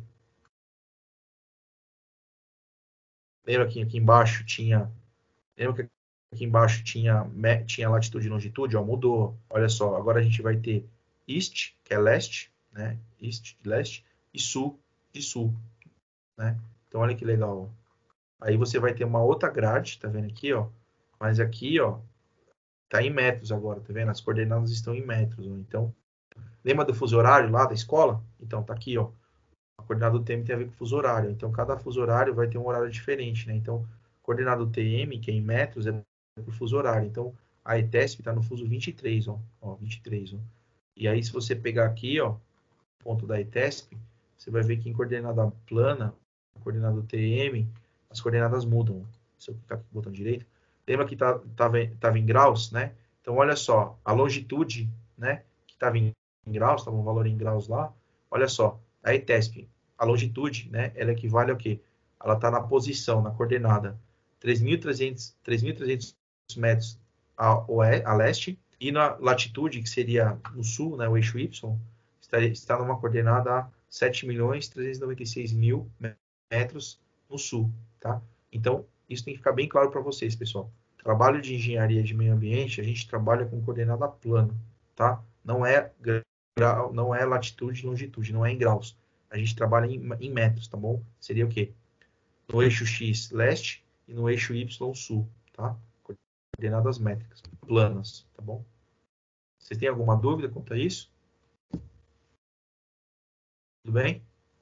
Lembra que aqui embaixo tinha... Lembra que aqui embaixo tinha latitude e longitude? Ó, mudou. Olha só, agora a gente vai ter East, que é leste, né? East, de leste, e Sul, de sul, né? Então, olha que legal. Aí você vai ter uma outra grade, tá vendo aqui, ó? Mas aqui, ó, tá em metros agora, tá vendo? As coordenadas estão em metros, ó. Então, lembra do fuso horário lá da escola? Então, tá aqui, ó. A coordenada do TM tem a ver com o fuso horário. Então, cada fuso horário vai ter um horário diferente, né? Então, a coordenada do TM, que é em metros, é por fuso horário. Então, a ETESP está no fuso 23, ó. 23, ó. E aí, se você pegar aqui, ó, o ponto da ETESP, você vai ver que em coordenada plana, a coordenada do TM, as coordenadas mudam. Se eu clicar aqui no botão direito, lembra que estava em graus, né? Então, olha só, a longitude, né, que estava em graus, estava um valor em graus lá, olha só, a ETESP, a longitude, né, ela equivale ao quê? Ela está na posição, na coordenada 3.300 metros a leste, e na latitude, que seria no sul, né, o eixo Y, está numa coordenada a 7.396.000 metros no sul, tá? Então, isso tem que ficar bem claro para vocês, pessoal. Trabalho de engenharia de meio ambiente, a gente trabalha com coordenada plana, tá? Não é latitude e longitude, não é em graus. A gente trabalha em metros, tá bom? Seria o quê? No eixo X, leste, e no eixo Y, sul, tá? Coordenadas métricas, planas, tá bom? Vocês têm alguma dúvida quanto a isso? Tudo bem?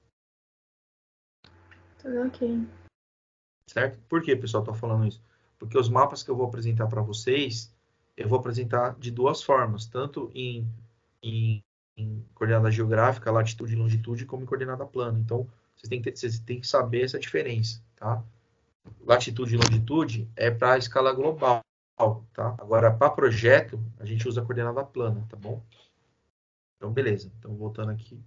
Tudo ok. Certo? Por que, pessoal, estou falando isso? Porque os mapas que eu vou apresentar para vocês, eu vou apresentar de duas formas, tanto em coordenada geográfica, latitude e longitude, como em coordenada plana. Então, vocês têm que saber essa diferença, tá? Latitude e longitude é para a escala global, tá? Agora, para projeto, a gente usa a coordenada plana, tá bom? Então, beleza. Então, voltando aqui.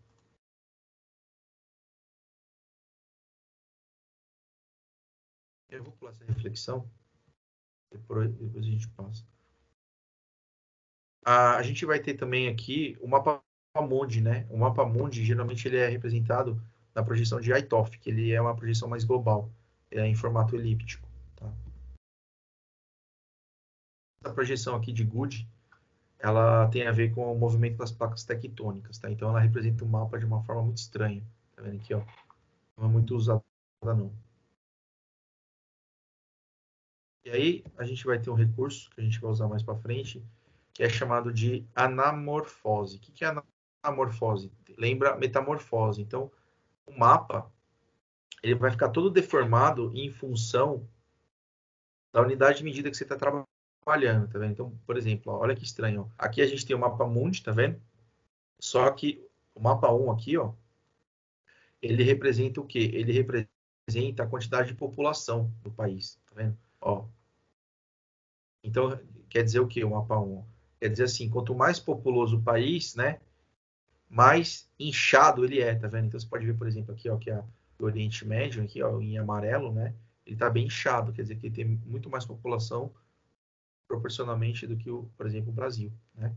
Eu vou pular essa reflexão, depois a gente passa. A gente vai ter também aqui o mapa mundi, né? O mapa mundi, geralmente, ele é representado na projeção de Haithoff, que ele é uma projeção mais global, é em formato elíptico, tá? Essa projeção aqui de Good, ela tem a ver com o movimento das placas tectônicas, tá? Então, ela representa o mapa de uma forma muito estranha. Tá vendo aqui, ó? Não é muito usada, não. E aí, a gente vai ter um recurso que a gente vai usar mais para frente, que é chamado de anamorfose. O que é anamorfose? Lembra metamorfose. Então, o mapa, ele vai ficar todo deformado em função da unidade de medida que você está trabalhando, tá vendo? Então, por exemplo, ó, olha que estranho. Ó. Aqui a gente tem o mapa mundi, tá vendo? Só que o mapa 1 aqui, ó, ele representa o quê? Ele representa a quantidade de população do país, tá vendo? Ó. Então, quer dizer o quê, o mapa 1? Quer dizer assim, quanto mais populoso o país, né, mais inchado ele é, tá vendo? Então, você pode ver, por exemplo, aqui, ó, que é o Oriente Médio, aqui, ó, em amarelo, né, ele está bem inchado, quer dizer que ele tem muito mais população proporcionalmente do que, por exemplo, o Brasil, né?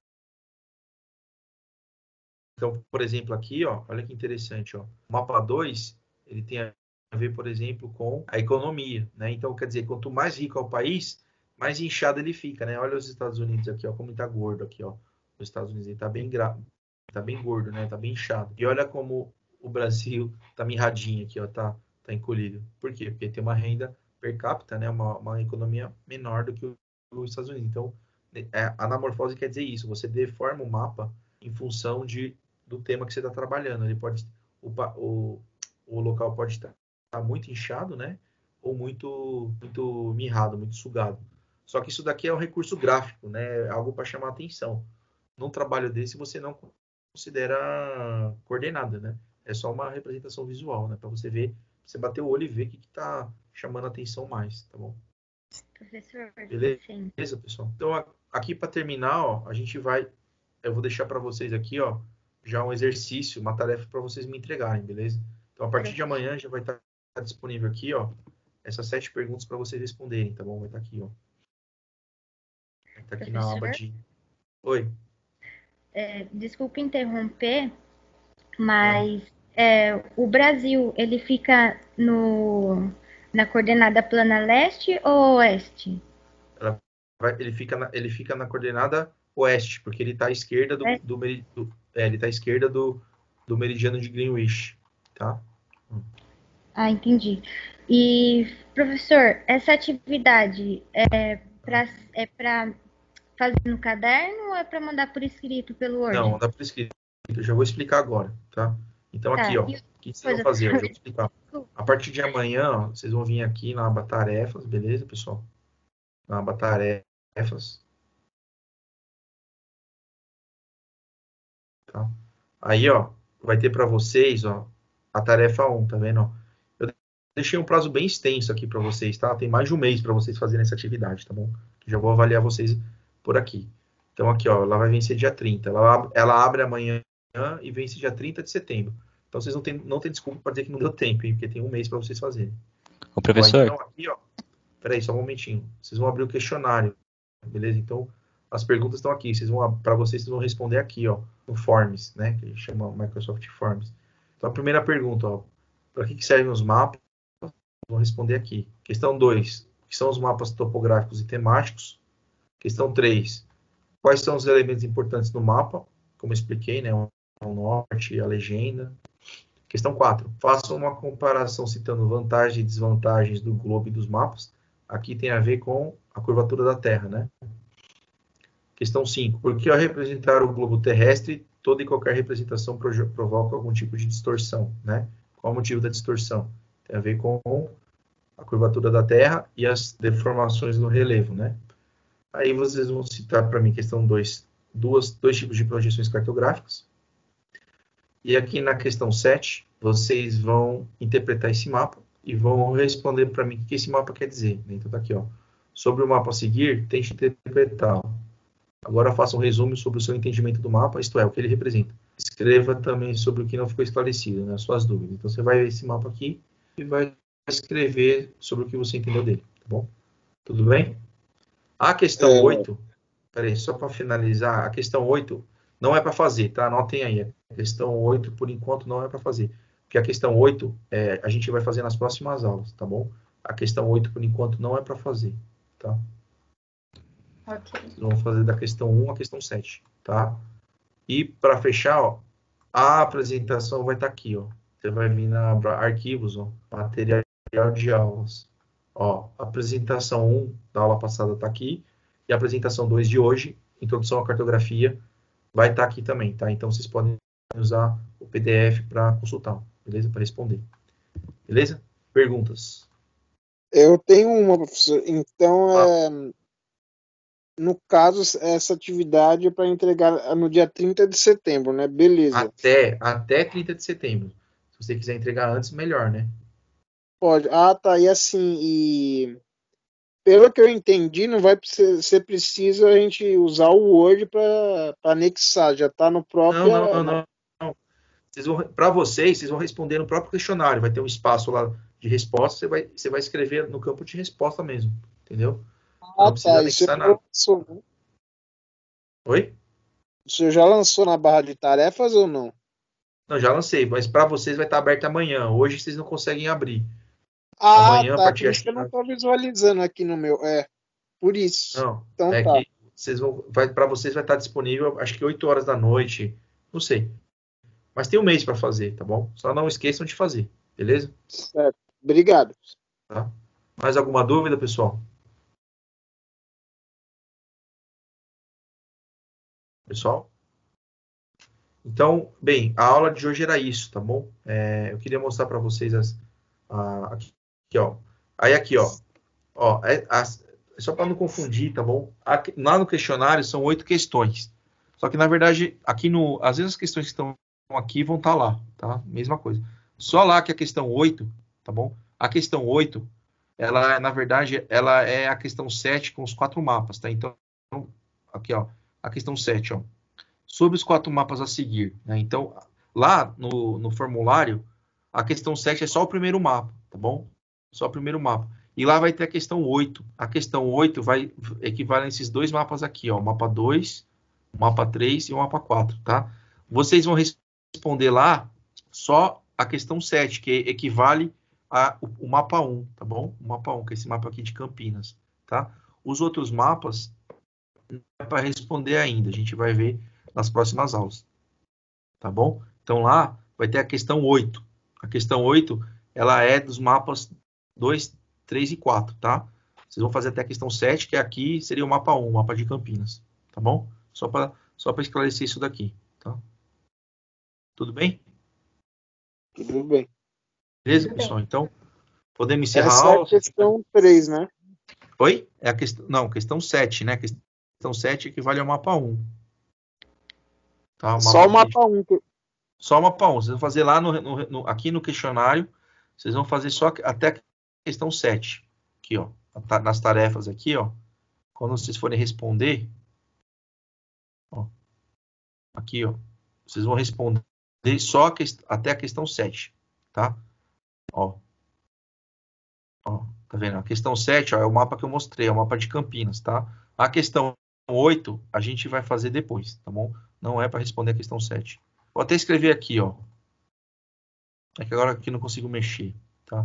Então, por exemplo, aqui, ó, olha que interessante, ó, o mapa 2, ele tem a ver, por exemplo, com a economia, né? Então, quer dizer, quanto mais rico é o país, mais inchado ele fica, né? Olha os Estados Unidos aqui, ó, como ele tá gordo aqui, ó. Os Estados Unidos, ele tá bem gordo, né? Tá bem inchado. E olha como o Brasil tá mirradinho aqui, ó, tá encolhido. Por quê? Porque tem uma renda per capita, né? Uma economia menor do que os Estados Unidos. Então, a anamorfose quer dizer isso. Você deforma o mapa em função do tema que você está trabalhando. Ele pode, o local pode estar muito inchado, né? Ou muito mirrado, muito sugado. Só que isso daqui é um recurso gráfico, né? É algo para chamar atenção. Num trabalho desse, você não considera coordenada, né? é só uma representação visual, né? Para você ver, você bater o olho e ver o que está chamando a atenção mais, tá bom? Professor, sim. Beleza, pessoal? Então, aqui para terminar, ó, a gente vai... Eu vou deixar para vocês aqui, ó, já um exercício, uma tarefa para vocês me entregarem, beleza? Então, a partir de amanhã já vai estar disponível aqui, ó, essas 7 perguntas para vocês responderem, tá bom? Vai estar aqui, ó. Vai estar aqui na aba de... Oi. Desculpe interromper, mas o Brasil, ele fica na coordenada plana leste ou oeste? Ele fica na coordenada oeste, porque ele está à esquerda ele tá à esquerda do meridiano de Greenwich, tá? Ah, entendi. E, professor, essa atividade é para fazer no caderno ou é para mandar por escrito pelo Word? Não, mandar por escrito. Eu já vou explicar agora, tá? Então, aqui, ó, o que vocês vão fazer? Eu já vou explicar. A partir de amanhã, ó, vocês vão vir aqui na aba tarefas, beleza, pessoal? Na aba tarefas. Tá? Aí, ó, vai ter para vocês, ó, a tarefa 1, tá vendo? Ó? Eu deixei um prazo bem extenso aqui para vocês, tá? Tem mais de um mês para vocês fazerem essa atividade, tá bom? Já vou avaliar vocês por aqui. Então, aqui, ó, ela vai vencer dia 30. Ela abre amanhã e vence dia 30 de setembro. Então, vocês não tem desculpa para dizer que não deu tempo, hein? Porque tem um mês para vocês fazerem. Ô, professor. Ó, então, aqui, ó, peraí, só um momentinho. Vocês vão abrir o questionário, beleza? Então, as perguntas estão aqui. Para vocês vão responder aqui, ó, no Forms, né? Que chama Microsoft Forms. Então, a primeira pergunta, ó, para que servem os mapas? Vão responder aqui. Questão 2, o que são os mapas topográficos e temáticos? Questão 3, quais são os elementos importantes no mapa? Como eu expliquei, né? O norte, a legenda. Questão 4, faça uma comparação citando vantagens e desvantagens do globo e dos mapas. Aqui tem a ver com a curvatura da Terra, né? Questão 5, por que ao representar o globo terrestre, toda e qualquer representação provoca algum tipo de distorção, né? Qual o motivo da distorção? Tem a ver com a curvatura da Terra e as deformações no relevo, né? Aí vocês vão citar para mim, questão 2, dois tipos de projeções cartográficas. E aqui na questão 7, vocês vão interpretar esse mapa e vão responder para mim o que esse mapa quer dizer. Então tá aqui, ó. Sobre o mapa a seguir, tente interpretar. Agora faça um resumo sobre o seu entendimento do mapa, isto é, o que ele representa. Escreva também sobre o que não ficou esclarecido, né, as suas dúvidas. Então você vai ver esse mapa aqui e vai escrever sobre o que você entendeu dele, tá bom? Tudo bem? A questão 8, peraí, só para finalizar, a questão 8 não é para fazer, tá? Anotem aí. A questão 8, por enquanto, não é para fazer. Porque a questão 8, a gente vai fazer nas próximas aulas, tá bom? A questão 8, por enquanto, não é para fazer, tá? Ok. Vocês vão fazer da questão 1 à questão 7, tá? E para fechar, ó, a apresentação vai estar aqui, ó. Você vai vir na aba arquivos, ó, material de aulas. Ó, a apresentação 1 da aula passada está aqui, e a apresentação 2 de hoje, introdução à cartografia, vai estar aqui também, tá? Então, vocês podem usar o PDF para consultar, beleza? Para responder. Beleza? Perguntas? Eu tenho uma, professor. Então, no caso, essa atividade é para entregar no dia 30 de setembro, né? Beleza. Até 30 de setembro. Se você quiser entregar antes, melhor, né? Pode. Ah, tá. E assim, pelo que eu entendi, não vai ser preciso a gente usar o Word para anexar. Já está no próprio. Não. Para vocês vão responder no próprio questionário. Vai ter um espaço lá de resposta. Você vai escrever no campo de resposta mesmo. Entendeu? Não precisa anexar nada. Lançou. Oi? O senhor já lançou na barra de tarefas ou não? Não, já lancei, mas para vocês vai estar aberto amanhã. Hoje vocês não conseguem abrir. Ah, amanhã, tá. a partir Por isso que eu não estou visualizando aqui no meu. Por isso. Não, então, é tá. que para vocês vai estar disponível, acho que 8 horas da noite, não sei. Mas tem um mês para fazer, tá bom? Só não esqueçam de fazer, beleza? Certo. Obrigado. Tá? Mais alguma dúvida, pessoal? Pessoal? Então, bem, a aula de hoje era isso, tá bom? Eu queria mostrar para vocês aqui, ó. Aí aqui, ó. Só para não confundir, tá bom? Lá no questionário são 8 questões. Só que, na verdade, às vezes as questões que estão aqui vão estar lá, tá? Mesma coisa. Só lá que a questão 8, tá bom? A questão 8, ela, na verdade, ela é a questão 7 com os 4 mapas, tá? Então, aqui, ó, a questão 7, ó. Sobre os 4 mapas a seguir, né? Então, lá no formulário, a questão 7 é só o primeiro mapa, tá bom? Só o primeiro mapa. E lá vai ter a questão 8. A questão 8 vai equivaler a esses 2 mapas aqui, ó. O mapa 2, o mapa 3 e o mapa 4, tá? Vocês vão responder lá só a questão 7, que equivale ao mapa 1, tá bom? O mapa 1, que é esse mapa aqui de Campinas, tá? Os outros mapas não é para responder ainda. A gente vai ver nas próximas aulas, tá bom? Então lá vai ter a questão 8. A questão 8, ela é dos mapas 2, 3 e 4, tá? Vocês vão fazer até a questão 7, que aqui seria o mapa 1, o mapa de Campinas, tá bom? Só para esclarecer isso daqui, tá? Tudo bem? Tudo bem. Beleza, Tudo pessoal? bem. Então, podemos encerrar Essa a é aula? a questão 3, né? Oi? É a questão, não, questão 7, né? Questão 7 equivale ao mapa 1. Tá? Só o mapa 1. Só o mapa 1. Vocês vão fazer lá aqui no questionário, vocês vão fazer só até a questão 7. Aqui, ó. Nas tarefas aqui, ó. Quando vocês forem responder, ó, aqui, ó. Vocês vão responder só até a questão 7, tá? Ó. Ó, tá vendo? A questão 7, ó, é o mapa que eu mostrei, é o mapa de Campinas, tá? A questão 8, a gente vai fazer depois, tá bom? Não é para responder a questão 7. Vou até escrever aqui, ó. É que agora aqui não consigo mexer, tá?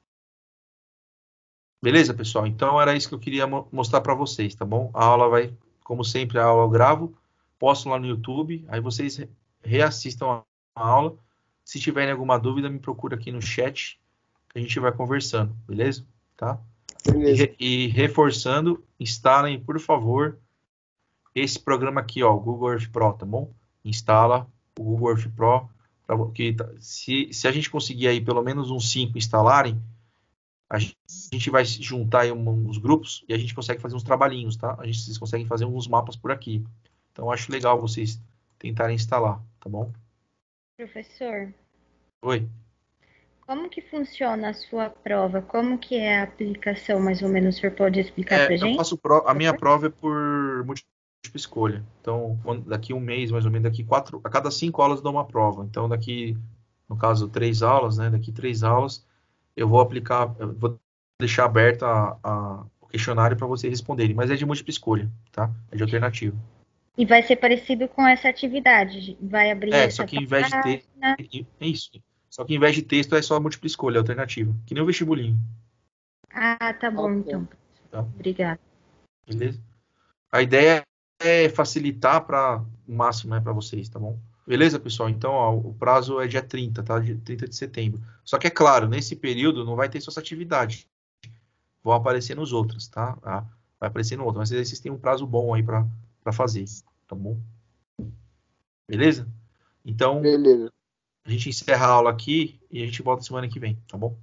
Beleza, pessoal? Então era isso que eu queria mostrar para vocês, tá bom? A aula vai, como sempre, a aula eu gravo, posto lá no YouTube, aí vocês reassistam a aula. Se tiverem alguma dúvida, me procura aqui no chat, que a gente vai conversando, beleza? Tá? Beleza. E reforçando, instalem, por favor, esse programa aqui, ó, o Google Earth Pro, tá bom? Instala o Google Earth Pro, que se a gente conseguir aí pelo menos uns 5 instalarem, a gente vai juntar aí uns grupos e a gente consegue fazer uns trabalhinhos, tá? Vocês conseguem fazer uns mapas por aqui. Então, acho legal vocês tentarem instalar, tá bom? Professor, Oi. como que funciona a sua prova? Como que é a aplicação, mais ou menos? O senhor pode explicar pra Eu gente? faço a minha prova é por múltipla escolha. Então, daqui um mês, mais ou menos, a cada 5 aulas eu dou uma prova. Então, daqui, no caso, 3 aulas, né? Daqui 3 aulas, eu vou deixar aberto o questionário para vocês responderem. Mas é de múltipla escolha, tá? É de alternativa. E vai ser parecido com essa atividade? Vai abrir essa Só que em vez de ter... Isso. Só que em vez de texto é só múltipla escolha, é alternativa. Que nem o vestibulinho. Ah, tá bom, então. Tá. Obrigada. Beleza? A ideia é facilitar para o máximo, né, para vocês, tá bom? Beleza, pessoal? Então, ó, o prazo é dia 30, tá? Dia 30 de setembro. Só que é claro, nesse período não vai ter só essa atividade. Vão aparecer nos outros, tá? Vai aparecer no outro. Mas vocês têm um prazo bom aí para fazer, tá bom? Beleza? Então, Beleza. a gente encerra a aula aqui e a gente volta semana que vem, tá bom?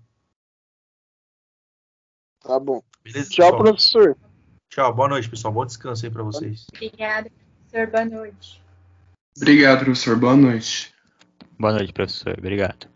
Tá bom. Beleza, Tchau, pessoal? professor. Tchau, boa noite, pessoal. Bom descanso aí para vocês. Obrigada, professor. Boa noite. Obrigado, professor. Boa noite. Boa noite, professor. Obrigado.